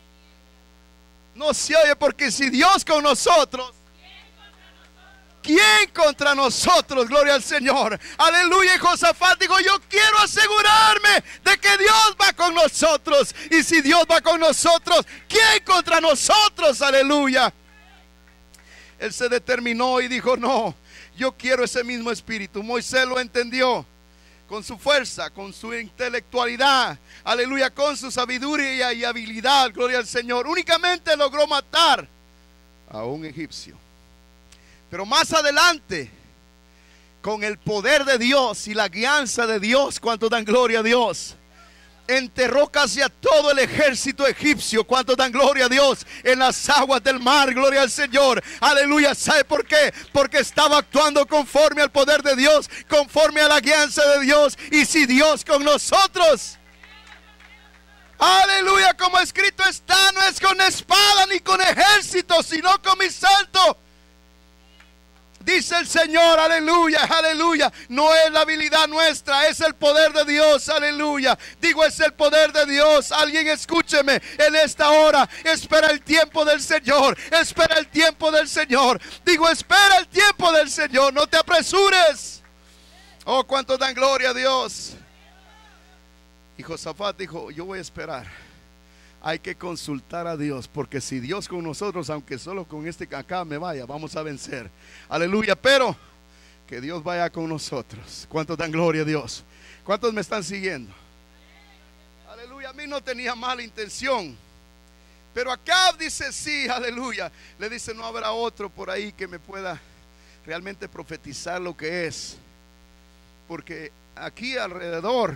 no se oye, porque si Dios con nosotros, ¿quién contra nosotros? Gloria al Señor. Aleluya. Y Josafat dijo, yo quiero asegurarme de que Dios va con nosotros. Y si Dios va con nosotros, ¿quién contra nosotros? Aleluya. Él se determinó y dijo, no, yo quiero ese mismo espíritu. Moisés lo entendió con su fuerza, con su intelectualidad, aleluya, con su sabiduría y habilidad, gloria al Señor. Únicamente logró matar a un egipcio. Pero más adelante, con el poder de Dios y la guianza de Dios, ¿cuántos dan gloria a Dios? Enterró casi a todo el ejército egipcio. ¿Cuántos dan gloria a Dios? En las aguas del mar, gloria al Señor. Aleluya. ¿Sabe por qué? Porque estaba actuando conforme al poder de Dios, conforme a la guianza de Dios. Y si Dios con nosotros, aleluya, como escrito está, no es con espada ni con ejército, sino con mi santo, dice el Señor. Aleluya, aleluya. No es la habilidad nuestra, es el poder de Dios. Aleluya. Digo, es el poder de Dios. Alguien escúcheme en esta hora. Espera el tiempo del Señor. Espera el tiempo del Señor. Digo, espera el tiempo del Señor. No te apresures. Oh, cuántos dan gloria a Dios. Y Josafat dijo, yo voy a esperar. Hay que consultar a Dios, porque si Dios con nosotros, aunque solo con este acá me vaya, vamos a vencer. Aleluya, pero que Dios vaya con nosotros. ¿Cuántos dan gloria a Dios? ¿Cuántos me están siguiendo? Aleluya, a mí no tenía mala intención, pero Acab dice sí, aleluya. Le dice, no habrá otro por ahí que me pueda realmente profetizar lo que es, porque aquí alrededor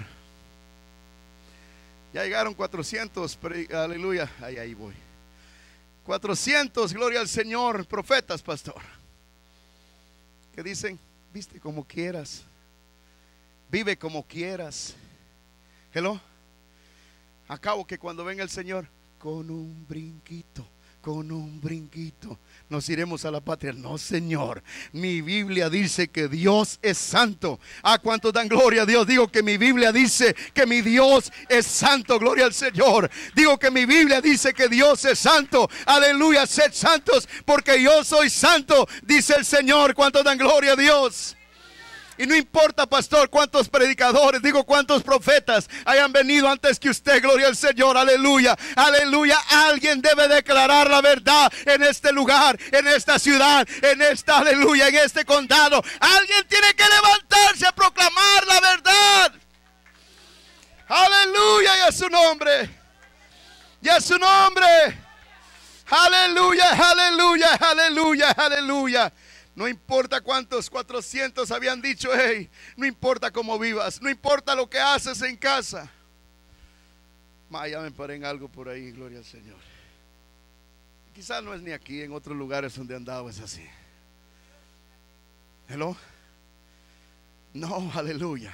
ya llegaron 400, aleluya, ahí voy. 400, gloria al Señor, profetas, pastor, que dicen, viste como quieras, vive como quieras. Hello. Acabo que cuando venga el Señor, con un brinquito, nos iremos a la patria. No, Señor, mi Biblia dice que Dios es santo. ¿A cuántos dan gloria a Dios? Digo que mi Biblia dice que mi Dios es santo. Gloria al Señor. Digo que mi Biblia dice que Dios es santo. Aleluya, sed santos porque yo soy santo, dice el Señor. ¿Cuántos dan gloria a Dios? Y no importa, pastor, cuántos predicadores, digo cuántos profetas hayan venido antes que usted, gloria al Señor, aleluya, aleluya. Alguien debe declarar la verdad en este lugar, en esta ciudad, en esta, aleluya, en este condado. Alguien tiene que levantarse a proclamar la verdad. Aleluya, y a su nombre, y a su nombre. Aleluya, aleluya, aleluya, aleluya. No importa cuántos, 400 habían dicho, hey, no importa cómo vivas, no importa lo que haces en casa. Ya me paré en algo por ahí, gloria al Señor. Quizás no es ni aquí, en otros lugares donde andaba es así. Hello. No, aleluya.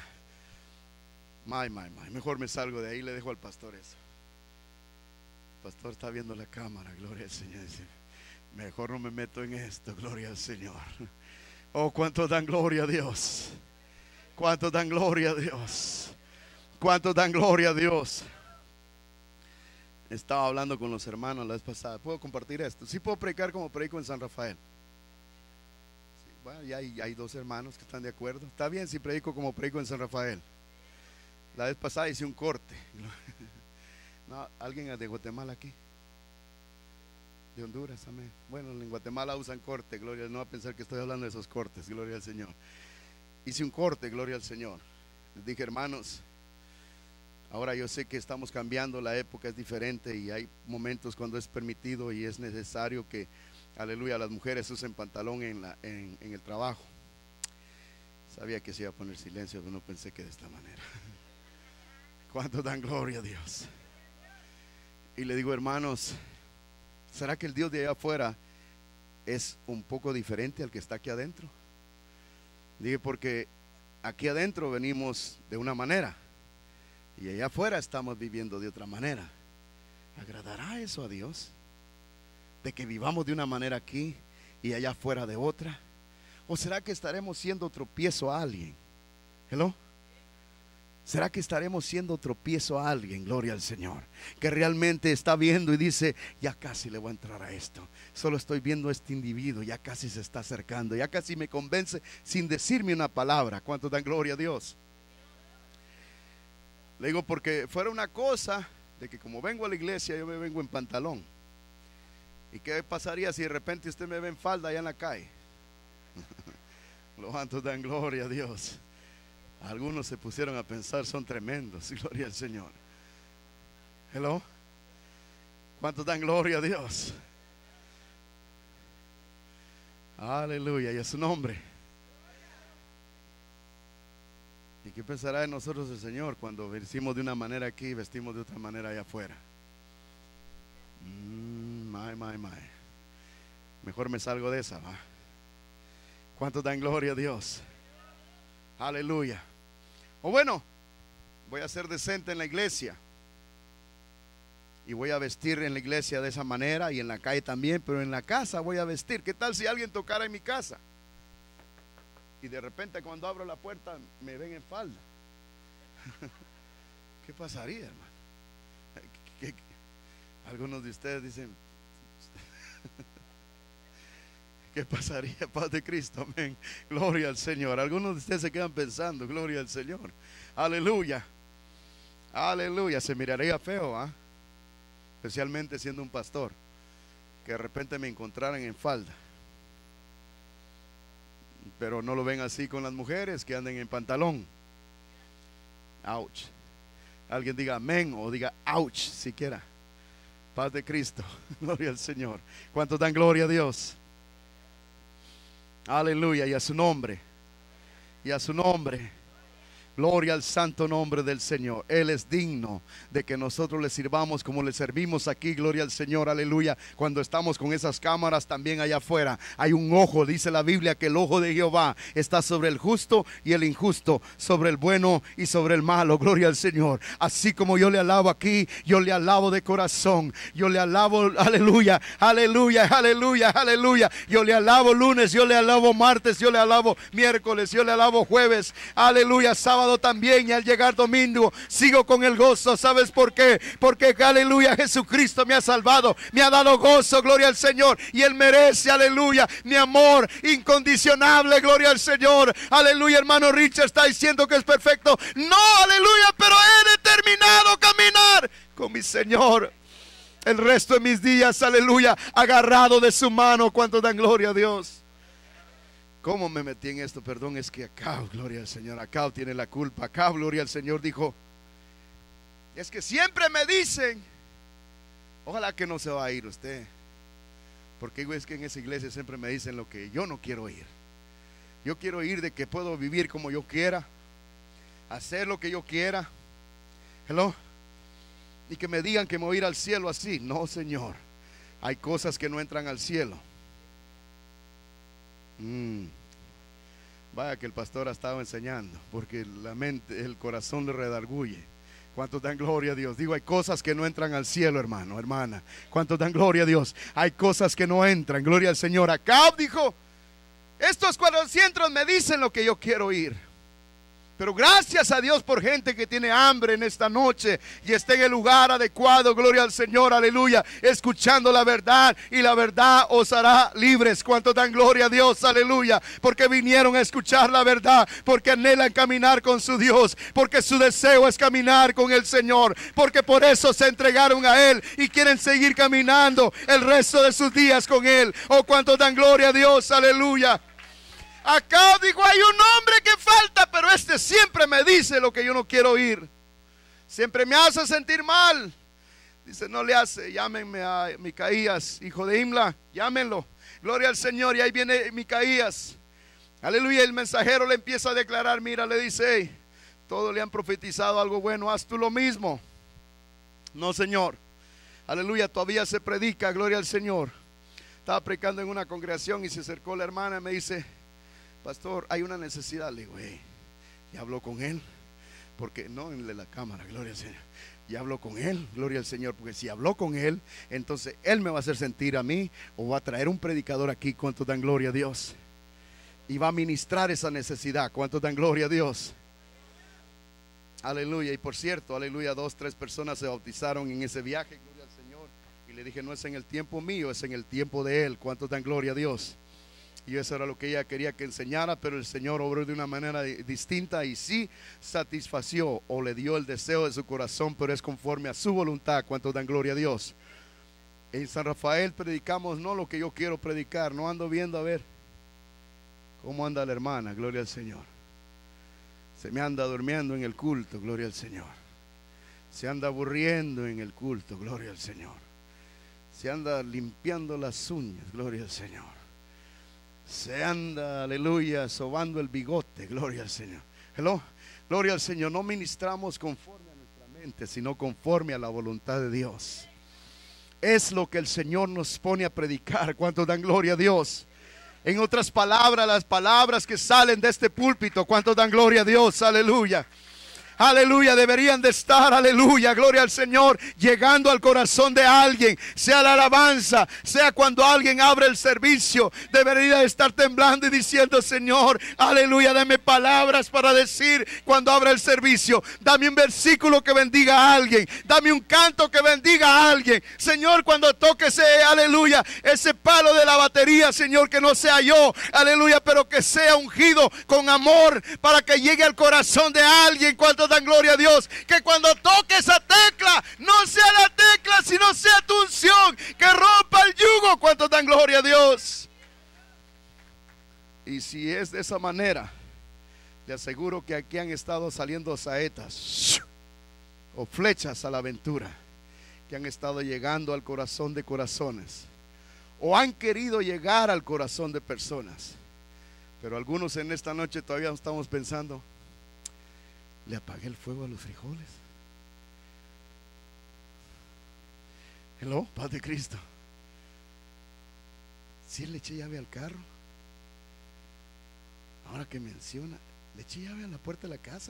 Mejor me salgo de ahí, le dejo al pastor eso. El pastor está viendo la cámara, gloria al Señor. Dice, mejor no me meto en esto, gloria al Señor. Oh, cuántos dan gloria a Dios. Cuántos dan gloria a Dios. Cuántos dan gloria a Dios. Estaba hablando con los hermanos la vez pasada. ¿Puedo compartir esto? Sí puedo predicar como predico en San Rafael. Bueno, ya hay dos hermanos que están de acuerdo. Está bien si predico como predico en San Rafael. La vez pasada hice un corte. No, ¿alguien de Guatemala aquí? De Honduras, amén. Bueno, en Guatemala usan corte, gloria. No va a pensar que estoy hablando de esos cortes, gloria al Señor. Hice un corte, gloria al Señor. Les dije, hermanos, ahora yo sé que estamos cambiando, la época es diferente y hay momentos cuando es permitido y es necesario que, aleluya, las mujeres usen pantalón en el trabajo. Sabía que se iba a poner silencio, pero no pensé que de esta manera. ¿Cuántos dan gloria a Dios? Y le digo, hermanos, ¿será que el Dios de allá afuera es un poco diferente al que está aquí adentro? Dije, porque aquí adentro venimos de una manera y allá afuera estamos viviendo de otra manera. ¿Agradará eso a Dios? De que vivamos de una manera aquí y allá afuera de otra. ¿O será que estaremos siendo tropiezo a alguien? ¿Hello? ¿Será que estaremos siendo tropiezo a alguien, gloria al Señor, que realmente está viendo y dice, ya casi le voy a entrar a esto, solo estoy viendo a este individuo, ya casi se está acercando, ya casi me convence sin decirme una palabra? ¿Cuántos dan gloria a Dios? Le digo, porque fuera una cosa de que como vengo a la iglesia, yo me vengo en pantalón. ¿Y qué pasaría si de repente usted me ve en falda allá en la calle? ¿Cuántos dan gloria a Dios? Algunos se pusieron a pensar, son tremendos, gloria al Señor. Hello. ¿Cuántos dan gloria a Dios? Aleluya, y a su nombre. ¿Y qué pensará de nosotros el Señor cuando vestimos de una manera aquí y vestimos de otra manera allá afuera? Mejor me salgo de esa, ¿va? ¿Cuántos dan gloria a Dios? Aleluya. O bueno, voy a ser decente en la iglesia y voy a vestir en la iglesia de esa manera y en la calle también, pero en la casa voy a vestir. ¿Qué tal si alguien tocara en mi casa? Y de repente cuando abro la puerta me ven en falda. ¿Qué pasaría, hermano? Algunos de ustedes dicen, ¿qué pasaría? Paz de Cristo, amén. Gloria al Señor. Algunos de ustedes se quedan pensando, gloria al Señor. Aleluya. Aleluya. Se miraría feo, ¿ah? Especialmente siendo un pastor, que de repente me encontraran en falda. Pero no lo ven así con las mujeres que anden en pantalón. Ouch. Alguien diga amén o diga ouch siquiera. Paz de Cristo. Gloria al Señor. ¿Cuántos dan gloria a Dios? Aleluya, y a su nombre, y a su nombre. Gloria al santo nombre del Señor. Él es digno de que nosotros le sirvamos como le servimos aquí. Gloria al Señor, aleluya. Cuando estamos con esas cámaras también allá afuera hay un ojo, dice la Biblia, que el ojo de Jehová está sobre el justo y el injusto, sobre el bueno y sobre el malo. Gloria al Señor. Así como yo le alabo aquí, yo le alabo de corazón. Yo le alabo, aleluya, aleluya, aleluya, aleluya. Yo le alabo lunes, yo le alabo martes, yo le alabo miércoles, yo le alabo jueves, aleluya, sábado también, y al llegar domingo sigo con el gozo. ¿Sabes por qué? Porque aleluya, Jesucristo me ha salvado, me ha dado gozo, gloria al Señor, y Él merece, aleluya, mi amor incondicionable, gloria al Señor. Aleluya, hermano Richard está diciendo que es perfecto. No, aleluya, pero he determinado caminar con mi Señor el resto de mis días, aleluya, agarrado de su mano. ¿Cuántos dan gloria a Dios? ¿Cómo me metí en esto? Perdón, es que Acab, gloria al Señor, Acab tiene la culpa. Acab, gloria al Señor, dijo, es que siempre me dicen, ojalá que no se va a ir usted, porque es que en esa iglesia siempre me dicen lo que yo no quiero oír. Yo quiero oír de que puedo vivir como yo quiera, hacer lo que yo quiera. Hello. Y que me digan que me voy a ir al cielo así. No, Señor, hay cosas que no entran al cielo. Vaya que el pastor ha estado enseñando, porque la mente, el corazón le redarguye. ¿Cuántos dan gloria a Dios? Digo, hay cosas que no entran al cielo, hermano, hermana. ¿Cuántos dan gloria a Dios? Hay cosas que no entran, gloria al Señor. Acab dijo, estos 400 me dicen lo que yo quiero oír. Pero gracias a Dios por gente que tiene hambre en esta noche y está en el lugar adecuado, gloria al Señor, aleluya, escuchando la verdad, y la verdad os hará libres. ¿Cuánto dan gloria a Dios? Aleluya, porque vinieron a escuchar la verdad, porque anhelan caminar con su Dios, porque su deseo es caminar con el Señor, porque por eso se entregaron a Él y quieren seguir caminando el resto de sus días con Él. Oh, cuánto dan gloria a Dios, aleluya. Acá digo, hay un hombre que falta, pero este siempre me dice lo que yo no quiero oír. Siempre me hace sentir mal. Dice, no le hace, llámenme a Micaías, hijo de Imla, llámenlo. Gloria al Señor, y ahí viene Micaías. Aleluya, el mensajero le empieza a declarar, mira, le dice, hey, todos le han profetizado algo bueno, haz tú lo mismo. No, Señor. Aleluya, todavía se predica, gloria al Señor. Estaba predicando en una congregación y se acercó la hermana y me dice, pastor, hay una necesidad. Le digo, hey, ¿ya habló con él? Porque no en la cámara, gloria al Señor. Ya habló con él, gloria al Señor. Porque si habló con él, entonces él me va a hacer sentir a mí, o va a traer un predicador aquí. ¿Cuántos dan gloria a Dios? Y va a ministrar esa necesidad. ¿Cuántos dan gloria a Dios? Aleluya. Y por cierto, aleluya, 2, 3 personas se bautizaron en ese viaje, gloria al Señor. Y le dije, no es en el tiempo mío, es en el tiempo de él. ¿Cuántos dan gloria a Dios? Y eso era lo que ella quería que enseñara, pero el Señor obró de una manera distinta y sí satisfació o le dio el deseo de su corazón, pero es conforme a su voluntad. ¿Cuántos dan gloria a Dios? En San Rafael predicamos no lo que yo quiero predicar, no ando viendo a ver cómo anda la hermana, gloria al Señor. Se me anda durmiendo en el culto, gloria al Señor. Se anda aburriendo en el culto, gloria al Señor. Se anda limpiando las uñas, gloria al Señor. Se anda, aleluya, sobando el bigote, gloria al Señor. Hello, gloria al Señor. No ministramos conforme a nuestra mente, sino conforme a la voluntad de Dios. Es lo que el Señor nos pone a predicar. ¿Cuántos dan gloria a Dios? En otras palabras, las palabras que salen de este púlpito, ¿cuántos dan gloria a Dios? Aleluya. Aleluya, deberían de estar, aleluya, gloria al Señor, llegando al corazón de alguien, sea la alabanza, sea cuando alguien abre el servicio, debería de estar temblando y diciendo, Señor, aleluya, dame palabras para decir cuando abra el servicio, dame un versículo que bendiga a alguien, dame un canto que bendiga a alguien, Señor, cuando toque ese, aleluya, ese palo de la batería, Señor, que no sea yo, aleluya, pero que sea ungido con amor para que llegue al corazón de alguien. Cuando dan gloria a Dios, que cuando toque esa tecla no sea la tecla, sino sea tu unción que rompa el yugo. ¿Cuántos dan gloria a Dios? Y si es de esa manera, le aseguro que aquí han estado saliendo saetas o flechas a la aventura, que han estado llegando al corazón de corazones, o han querido llegar al corazón de personas. Pero algunos en esta noche todavía estamos pensando, le apagué el fuego a los frijoles. Hello, paz de Cristo. Si le eché llave al carro. Ahora que menciona, le eché llave a la puerta de la casa.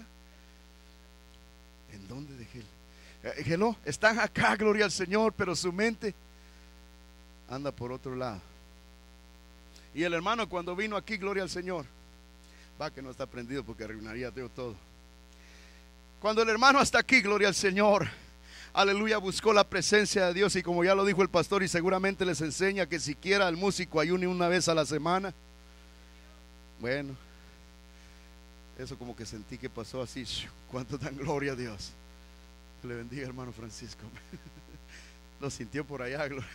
¿En dónde dejé? Hello, están acá, gloria al Señor, pero su mente anda por otro lado. Y el hermano cuando vino aquí, gloria al Señor, va que no está prendido porque arruinaría todo. Cuando el hermano está aquí, gloria al Señor, aleluya, buscó la presencia de Dios. Y como ya lo dijo el pastor, y seguramente les enseña que siquiera el músico ayune una vez a la semana. Bueno, eso como que sentí que pasó así. ¿Cuánto dan gloria a Dios? Que le bendiga, hermano Francisco. Lo sintió por allá, gloria.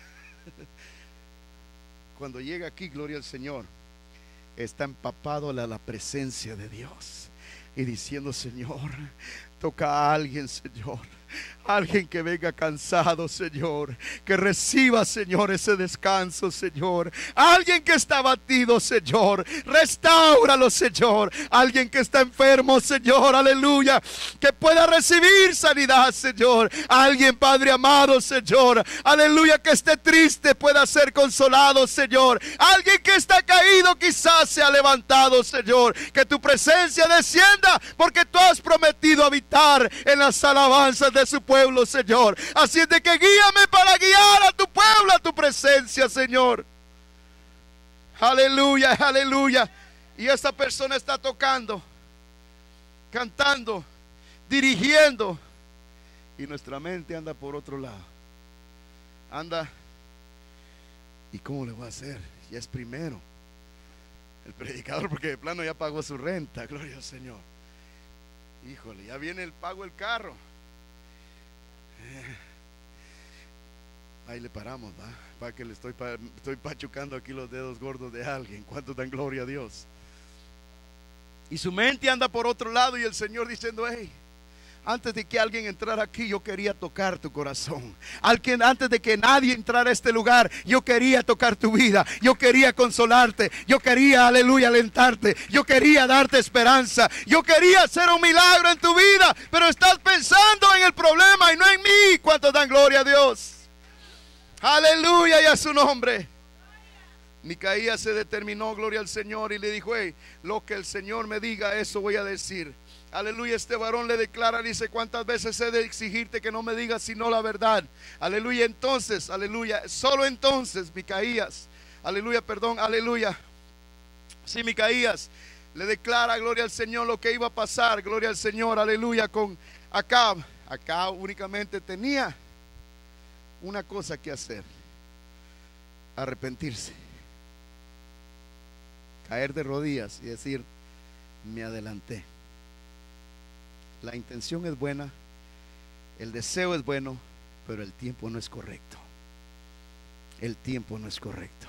Cuando llega aquí, gloria al Señor, está empapado a la presencia de Dios y diciendo, Señor, toca a alguien, Señor, alguien que venga cansado, Señor, que reciba, Señor, ese descanso, Señor, alguien que está abatido, Señor, restáuralo, Señor, alguien que está enfermo, Señor, aleluya, que pueda recibir sanidad, Señor, alguien, Padre amado, Señor, aleluya, que esté triste, pueda ser consolado, Señor, alguien que está caído, quizás sea levantado, Señor, que tu presencia descienda, porque tú has prometido habitar en las alabanzas de su pueblo, Señor. Así es de que guíame para guiar a tu pueblo a tu presencia, Señor. Aleluya, aleluya. Y esta persona está tocando cantando, dirigiendo, y nuestra mente anda por otro lado. Anda, ¿y cómo le voy a hacer? Ya es primero el predicador, porque de plano ya pagó su renta, gloria al Señor. Híjole, ya viene el pago del carro. Ahí le paramos, ¿va? Para que le estoy pachucando aquí los dedos gordos de alguien. ¿Cuánto dan gloria a Dios? Y su mente anda por otro lado, y el Señor diciendo: hey, antes de que alguien entrara aquí, yo quería tocar tu corazón. Antes de que nadie entrara a este lugar, yo quería tocar tu vida. Yo quería consolarte. Yo quería, aleluya, alentarte. Yo quería darte esperanza. Yo quería hacer un milagro en tu vida. Pero estás pensando en el problema y no en mí. ¿Cuántos dan gloria a Dios? Aleluya, y a su nombre. Micaías se determinó, gloria al Señor, y le dijo: hey, lo que el Señor me diga, eso voy a decir. Aleluya. Este varón le declara, dice: ¿cuántas veces he de exigirte que no me digas sino la verdad? Aleluya. Entonces, aleluya, solo entonces Micaías, aleluya, perdón, aleluya, sí, Micaías le declara, gloria al Señor, lo que iba a pasar, gloria al Señor, aleluya, con Acab. Acab únicamente tenía una cosa que hacer: arrepentirse, caer de rodillas y decir: me adelanté. La intención es buena, el deseo es bueno, pero el tiempo no es correcto. El tiempo no es correcto.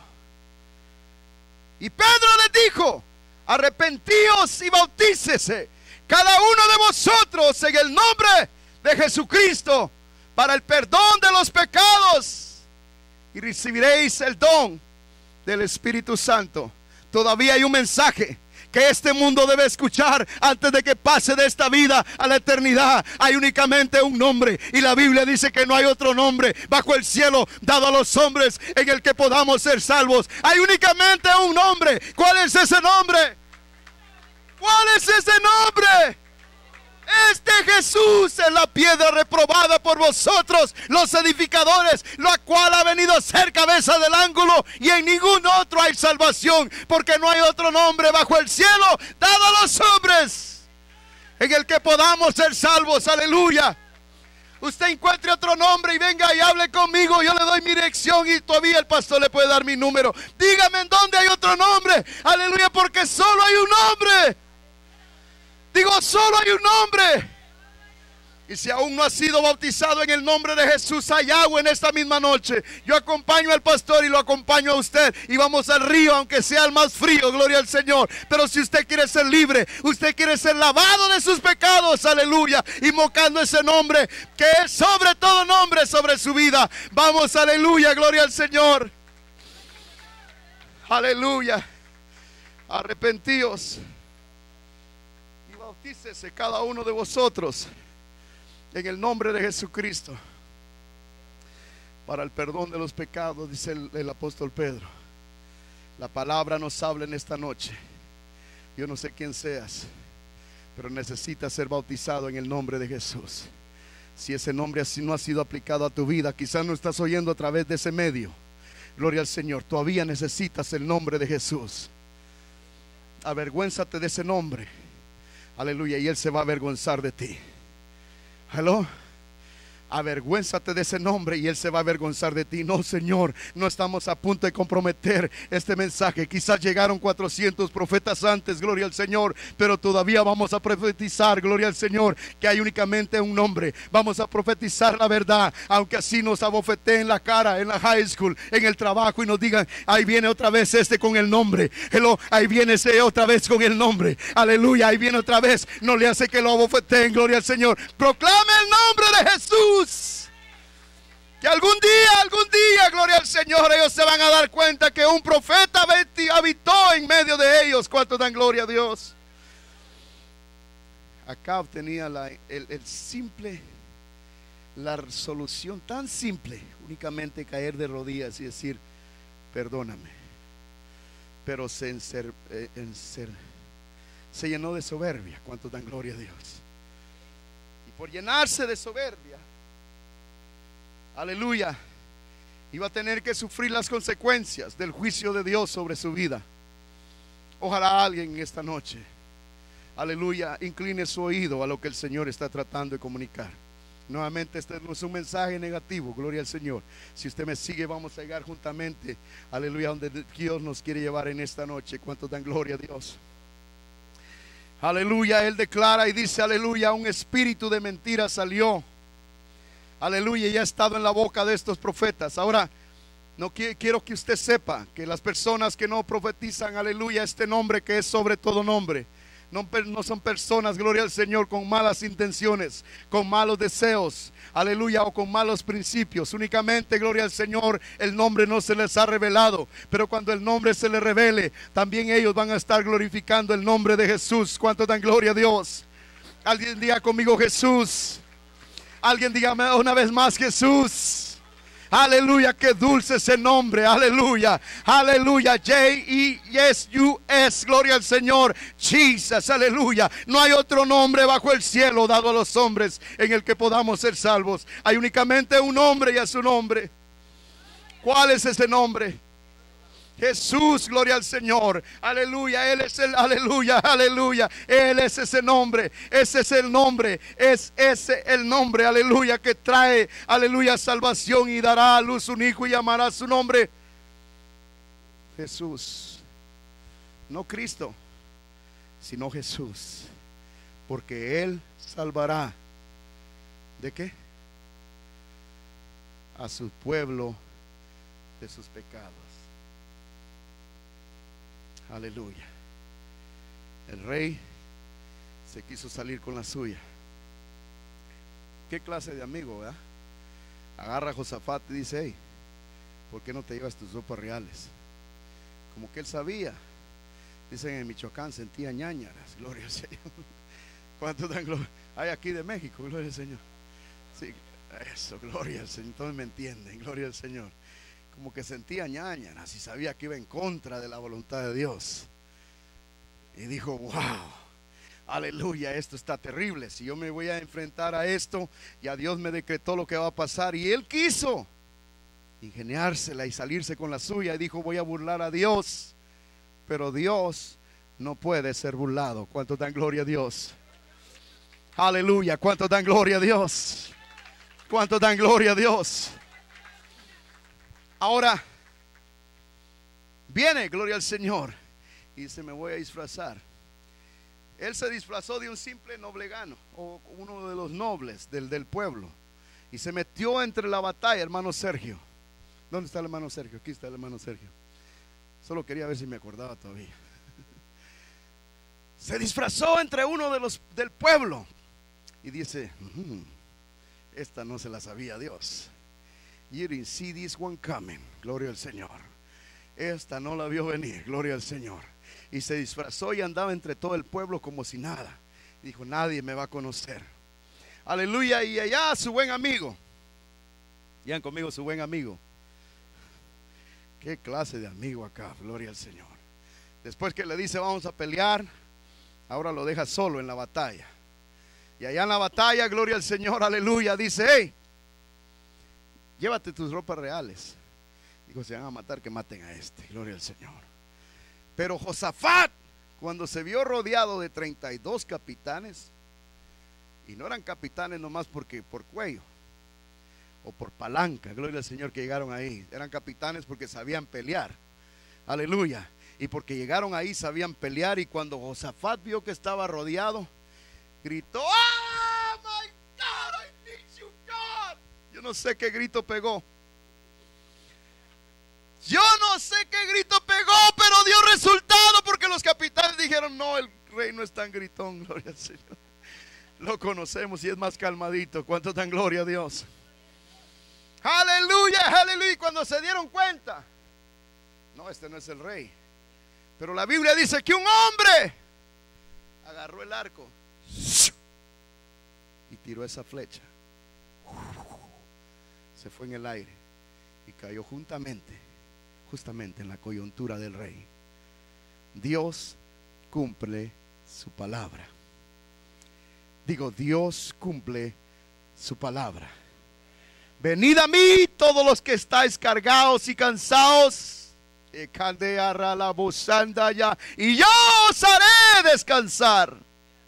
Y Pedro les dijo: arrepentíos y bautícese cada uno de vosotros en el nombre de Jesucristo para el perdón de los pecados, y recibiréis el don del Espíritu Santo. Todavía hay un mensaje que este mundo debe escuchar antes de que pase de esta vida a la eternidad. Hay únicamente un nombre, y la Biblia dice que no hay otro nombre bajo el cielo dado a los hombres en el que podamos ser salvos. Hay únicamente un nombre. ¿Cuál es ese nombre? ¿Cuál es ese nombre? Este Jesús es la piedra reprobada por vosotros los edificadores, la cual ha venido a ser cabeza del ángulo, y en ningún otro hay salvación, porque no hay otro nombre bajo el cielo dado a los hombres en el que podamos ser salvos. Aleluya. Usted encuentre otro nombre y venga y hable conmigo. Yo le doy mi dirección y todavía el pastor le puede dar mi número. Dígame en dónde hay otro nombre. Aleluya, porque solo hay un nombre. Digo, solo hay un nombre. Y si aún no has sido bautizado en el nombre de Jesús, hay agua en esta misma noche. Yo acompaño al pastor y lo acompaño a usted, y vamos al río, aunque sea el más frío, gloria al Señor. Pero si usted quiere ser libre, usted quiere ser lavado de sus pecados, aleluya, invocando ese nombre que es sobre todo nombre, sobre su vida, vamos, aleluya, gloria al Señor. Aleluya. Arrepentíos y bautícese cada uno de vosotros en el nombre de Jesucristo para el perdón de los pecados, dice el apóstol Pedro. La palabra nos habla en esta noche. Yo no sé quién seas, pero necesitas ser bautizado en el nombre de Jesús. Si ese nombre así no ha sido aplicado a tu vida, quizás no estás oyendo a través de ese medio, gloria al Señor, todavía necesitas el nombre de Jesús. Avergüénzate de ese nombre, aleluya, y Él se va a avergonzar de ti. Hello. Avergüénzate de ese nombre y Él se va a avergonzar de ti. No, Señor, no estamos a punto de comprometer este mensaje. Quizás llegaron 400 profetas antes, gloria al Señor, pero todavía vamos a profetizar, gloria al Señor, que hay únicamente un nombre. Vamos a profetizar la verdad, aunque así nos abofeteen la cara en la high school, en el trabajo, y nos digan: ahí viene otra vez este con el nombre. Hello, ahí viene ese otra vez con el nombre. Aleluya, ahí viene otra vez. No le hace que lo abofeteen, gloria al Señor. Proclame el nombre de Jesús. Que algún día, gloria al Señor, ellos se van a dar cuenta que un profeta habitó en medio de ellos. ¿Cuánto dan gloria a Dios? Acab tenía la solución tan simple, únicamente caer de rodillas y decir: perdóname. Pero se llenó de soberbia. ¿Cuánto dan gloria a Dios? Y por llenarse de soberbia, aleluya, iba a tener que sufrir las consecuencias del juicio de Dios sobre su vida. Ojalá alguien en esta noche, aleluya, incline su oído a lo que el Señor está tratando de comunicar. Nuevamente, este no es un mensaje negativo, gloria al Señor. Si usted me sigue, vamos a llegar juntamente, aleluya, donde Dios nos quiere llevar en esta noche. ¿Cuántos dan gloria a Dios? Aleluya, Él declara y dice, aleluya, un espíritu de mentira salió, aleluya, y ha estado en la boca de estos profetas. Ahora, no quiero que usted sepa que las personas que no profetizan, aleluya, este nombre que es sobre todo nombre, no son personas, gloria al Señor, con malas intenciones, con malos deseos, aleluya, o con malos principios. Únicamente, gloria al Señor, el nombre no se les ha revelado, pero cuando el nombre se les revele, también ellos van a estar glorificando el nombre de Jesús. ¿Cuánto dan gloria a Dios? Alguien diga conmigo Jesús. Alguien diga una vez más Jesús. Aleluya, qué dulce ese nombre, aleluya, aleluya, J-E-S-U-S, gloria al Señor, Jesus, aleluya. No hay otro nombre bajo el cielo dado a los hombres en el que podamos ser salvos. Hay únicamente un nombre y es su nombre. ¿Cuál es ese nombre? Jesús, gloria al Señor, aleluya, Él es el, aleluya, aleluya, Él es ese nombre, ese es el nombre, es ese el nombre, aleluya, que trae, aleluya, salvación y dará a luz un hijo y llamará su nombre Jesús. No Cristo, sino Jesús, porque Él salvará, ¿de qué? A su pueblo de sus pecados. Aleluya. El rey se quiso salir con la suya. ¿Qué clase de amigo, verdad? Agarra a Josafat y dice, hey, ¿por qué no te llevas tus ropas reales? Como que él sabía. Dicen en Michoacán sentía ñañaras. Gloria al Señor. ¿Cuántos dan gloria? Hay aquí de México, gloria al Señor. Sí, eso, gloria al Señor. Entonces me entienden, gloria al Señor. Como que sentía ñañaras y sabía que iba en contra de la voluntad de Dios. Y dijo, wow, aleluya, esto está terrible. Si yo me voy a enfrentar a esto, ya Dios me decretó lo que va a pasar. Y él quiso ingeniársela y salirse con la suya. Y dijo, voy a burlar a Dios. Pero Dios no puede ser burlado. ¿Cuántos dan gloria a Dios? Aleluya, ¿cuántos dan gloria a Dios? ¿Cuántos dan gloria a Dios? Ahora viene, gloria al Señor, y dice, me voy a disfrazar. Él se disfrazó de un simple noblegano, o uno de los nobles del pueblo, y se metió entre la batalla, hermano Sergio. ¿Dónde está el hermano Sergio? Aquí está el hermano Sergio. Solo quería ver si me acordaba todavía. Se disfrazó entre uno de los del pueblo y dice, esta no se la sabía Dios. You didn't see this one coming. Gloria al Señor. Esta no la vio venir. Gloria al Señor. Y se disfrazó y andaba entre todo el pueblo como si nada. Dijo, nadie me va a conocer. Aleluya. Y allá su buen amigo. Digan conmigo, su buen amigo. Qué clase de amigo acá. Gloria al Señor. Después que le dice vamos a pelear, ahora lo deja solo en la batalla. Y allá en la batalla, gloria al Señor, aleluya, dice, hey, llévate tus ropas reales. Dijo, se van a matar, que maten a este. Gloria al Señor. Pero Josafat, cuando se vio rodeado de 32 capitanes, y no eran capitanes nomás porque por cuello o por palanca, gloria al Señor, que llegaron ahí. Eran capitanes porque sabían pelear. Aleluya. Y porque llegaron ahí sabían pelear. Y cuando Josafat vio que estaba rodeado, gritó, oh my God, I need you, God. Yo no sé qué grito pegó. Yo no sé qué grito pegó, pero dio resultado, porque los capitanes dijeron, no, el rey no es tan gritón, gloria al Señor. Lo conocemos y es más calmadito. ¿Cuánto dan gloria a Dios? Aleluya, aleluya. Y cuando se dieron cuenta, no, este no es el rey. Pero la Biblia dice que un hombre agarró el arco y tiró esa flecha. Se fue en el aire y cayó justamente en la coyuntura del rey. Dios cumple su palabra. Digo, Dios cumple su palabra. Venid a mí todos los que estáis cargados y cansados, y yo os haré descansar.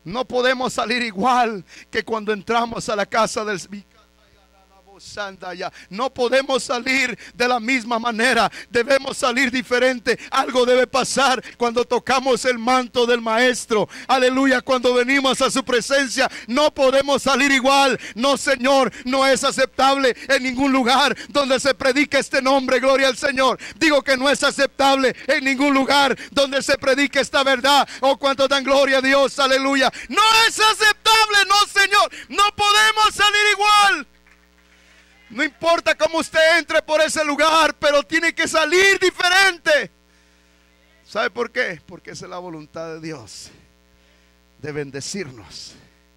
No podemos salir igual que cuando entramos a la casa del... No podemos salir de la misma manera. Debemos salir diferente. Algo debe pasar cuando tocamos el manto del Maestro. Aleluya. Cuando venimos a su presencia, no podemos salir igual. No, Señor, no es aceptable en ningún lugar donde se predique este nombre. Gloria al Señor. Digo que no es aceptable en ningún lugar donde se predique esta verdad. Oh, cuánto dan gloria a Dios. Aleluya. No es aceptable. No, Señor. No podemos salir igual. No importa cómo usted entre por ese lugar, pero tiene que salir diferente. ¿Sabe por qué? Porque esa es la voluntad de Dios, de bendecirnos.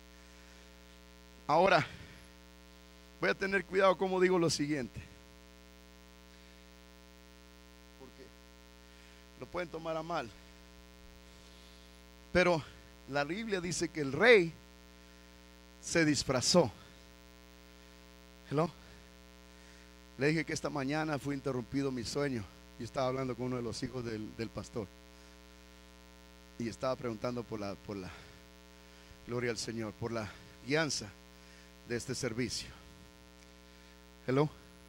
Ahora, voy a tener cuidado como digo lo siguiente, porque lo pueden tomar a mal. Pero la Biblia dice que el rey se disfrazó. ¿Hello? Le dije que esta mañana fue interrumpido mi sueño. Yo estaba hablando con uno de los hijos del pastor y estaba preguntando por la gloria al Señor, por la guianza de este servicio. Hello.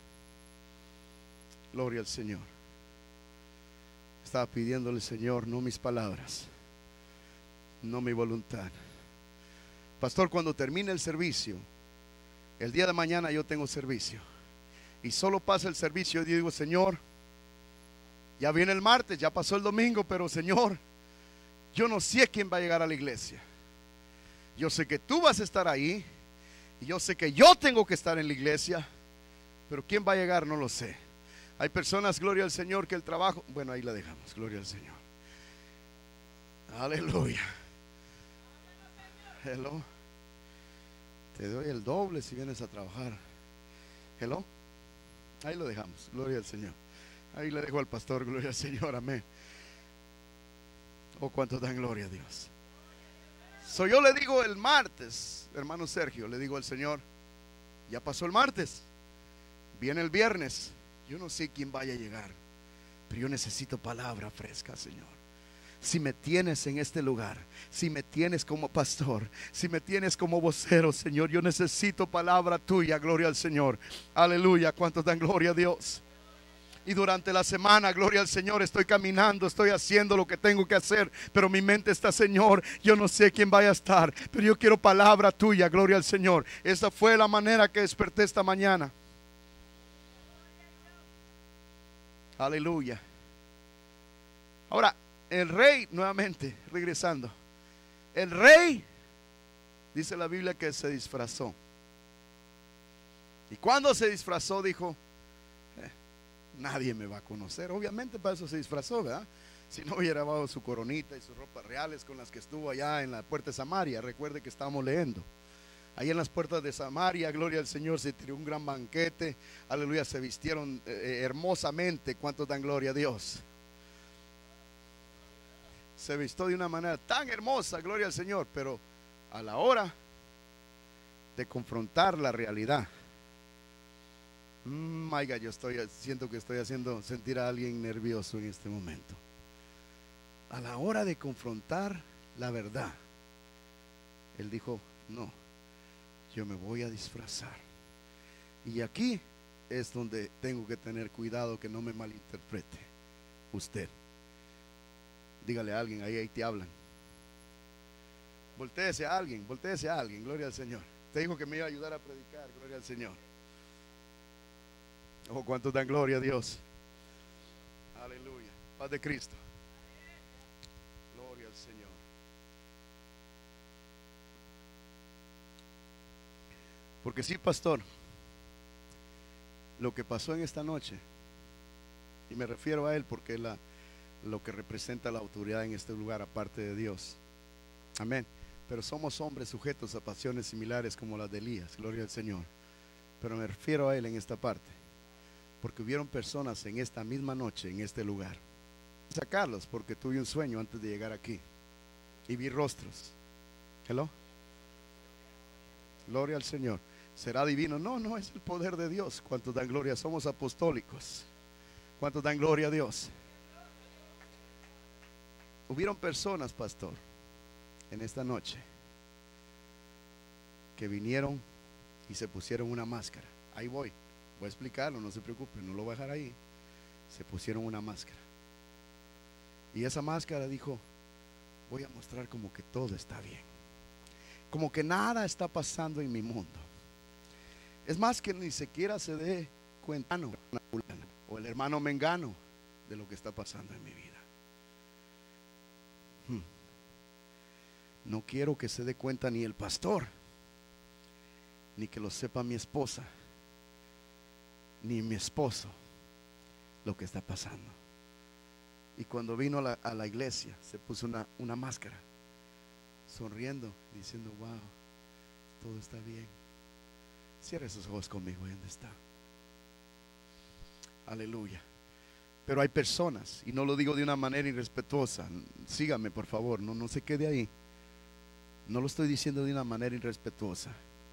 Gloria al Señor. Estaba pidiéndole, Señor, no mis palabras, no mi voluntad. Pastor, cuando termine el servicio, el día de mañana yo tengo servicio. Y solo pasa el servicio. Yo digo, Señor, ya viene el martes, ya pasó el domingo, pero Señor, yo no sé quién va a llegar a la iglesia. Yo sé que tú vas a estar ahí, y yo sé que yo tengo que estar en la iglesia, pero quién va a llegar no lo sé. Hay personas, gloria al Señor, que el trabajo, bueno, ahí la dejamos, gloria al Señor. Aleluya. Hello. Te doy el doble si vienes a trabajar. Hello. Ahí lo dejamos, gloria al Señor. Ahí le dejo al pastor, gloria al Señor, amén. Oh, cuánto dan gloria a Dios. Yo le digo el martes, hermano Sergio, le digo al Señor, ya pasó el martes, viene el viernes. Yo no sé quién vaya a llegar, pero yo necesito palabra fresca, Señor. Si me tienes en este lugar, si me tienes como pastor, si me tienes como vocero, Señor, yo necesito palabra tuya, gloria al Señor. Aleluya, cuántos dan gloria a Dios. Y durante la semana, gloria al Señor, estoy caminando, estoy haciendo lo que tengo que hacer, pero mi mente está, Señor, yo no sé quién vaya a estar, pero yo quiero palabra tuya, gloria al Señor. Esa fue la manera que desperté esta mañana. Aleluya. Ahora, el rey, nuevamente, regresando, el rey, dice la Biblia que se disfrazó. Y cuando se disfrazó dijo, nadie me va a conocer. Obviamente para eso se disfrazó, ¿verdad? Si no hubiera llevado su coronita y sus ropas reales con las que estuvo allá en la puerta de Samaria. Recuerde que estábamos leyendo. Ahí en las puertas de Samaria, gloria al Señor, se tiró un gran banquete. Aleluya, se vistieron hermosamente. ¿Cuántos dan gloria a Dios? Se vistió de una manera tan hermosa, gloria al Señor, pero a la hora de confrontar la realidad, yo siento que estoy haciendo sentir a alguien nervioso en este momento. A la hora de confrontar la verdad, él dijo, no, yo me voy a disfrazar. Y aquí es donde tengo que tener cuidado que no me malinterprete usted. Dígale a alguien, ahí te hablan. Voltéese a alguien, gloria al Señor. Te dijo que me iba a ayudar a predicar, gloria al Señor. Oh, cuántos dan gloria a Dios. Aleluya, paz de Cristo. Gloria al Señor. Porque sí, pastor, lo que pasó en esta noche, y me refiero a él porque lo que representa la autoridad en este lugar aparte de Dios, amén, pero somos hombres sujetos a pasiones similares como las de Elías, gloria al Señor, pero me refiero a él en esta parte, porque hubieron personas en esta misma noche, en este lugar, sacarlos porque tuve un sueño antes de llegar aquí, y vi rostros. Hello. Gloria al Señor. ¿Será divino? No, no, es el poder de Dios. ¿Cuántos dan gloria? Somos apostólicos. ¿Cuántos dan gloria a Dios? Hubieron personas, pastor, en esta noche que vinieron y se pusieron una máscara. Ahí voy a explicarlo, no se preocupen, no lo voy a dejar ahí. Se pusieron una máscara. Y esa máscara dijo, voy a mostrar como que todo está bien, como que nada está pasando en mi mundo. Es más, que ni siquiera se dé cuenta o el hermano mengano de lo que está pasando en mi vida. No quiero que se dé cuenta ni el pastor, ni que lo sepa mi esposa, ni mi esposo, lo que está pasando. Y cuando vino a la iglesia, se puso una máscara, sonriendo, diciendo, wow, todo está bien. Cierre sus ojos conmigo, ahí donde está. Aleluya. Pero hay personas, y no lo digo de una manera irrespetuosa, sígame por favor, no se quede ahí. No lo estoy diciendo de una manera irrespetuosa.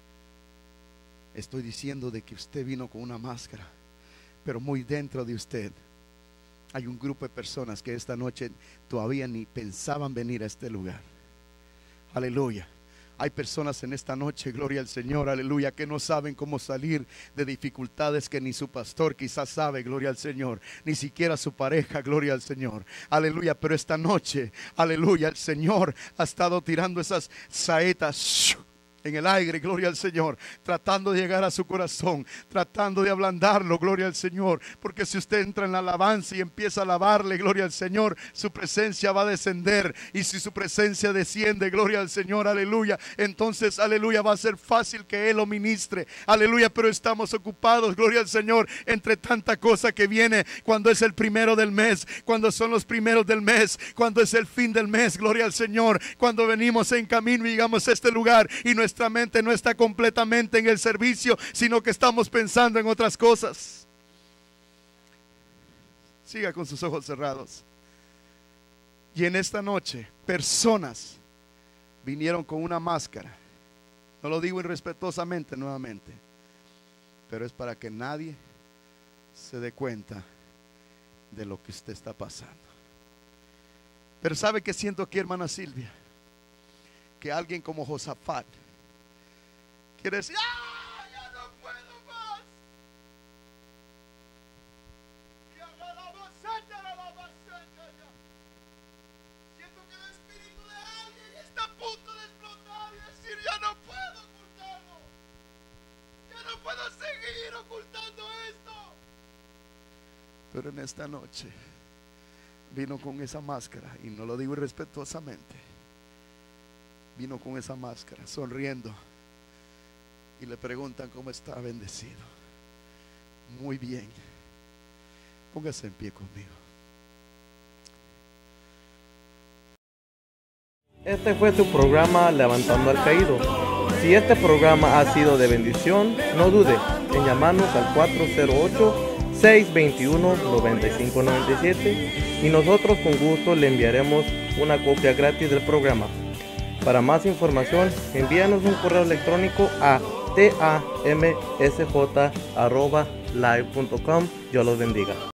Estoy diciendo de que usted vino con una máscara, pero muy dentro de usted hay un grupo de personas que esta noche todavía ni pensaban venir a este lugar. Aleluya. Hay personas en esta noche, gloria al Señor, aleluya, que no saben cómo salir de dificultades que ni su pastor quizás sabe, gloria al Señor, ni siquiera su pareja, gloria al Señor, aleluya. Pero esta noche, aleluya, el Señor ha estado tirando esas saetas en el aire, gloria al Señor, tratando de llegar a su corazón, tratando de ablandarlo, gloria al Señor. Porque si usted entra en la alabanza y empieza a alabarle, gloria al Señor, su presencia va a descender. Y si su presencia desciende, gloria al Señor, aleluya, entonces, aleluya, va a ser fácil que Él lo ministre, aleluya. Pero estamos ocupados, gloria al Señor, entre tanta cosa que viene, cuando es el primero del mes, cuando son los primeros del mes, cuando es el fin del mes, gloria al Señor, cuando venimos en camino y llegamos a este lugar y nuestra mente no está completamente en el servicio, sino que estamos pensando en otras cosas. Siga con sus ojos cerrados. Y en esta noche, personas vinieron con una máscara. No lo digo irrespetuosamente nuevamente, pero es para que nadie se dé cuenta de lo que usted está pasando. Pero ¿sabe qué siento aquí, hermana Silvia? Que alguien como Josafat quiere decir, ¡ah, ya no puedo más! Siento que el espíritu de alguien está a punto de explotar y decir, ya no puedo ocultarlo, ya no puedo seguir ocultando esto. Pero en esta noche vino con esa máscara, y no lo digo irrespetuosamente, vino con esa máscara, sonriendo. Y le preguntan cómo está, bendecido. Muy bien. Póngase en pie conmigo. Este fue su programa Levantando al Caído. Si este programa ha sido de bendición, no dude en llamarnos al 408-621-9597 y nosotros con gusto le enviaremos una copia gratis del programa. Para más información, envíanos un correo electrónico a tamsj@live.com. Dios los bendiga.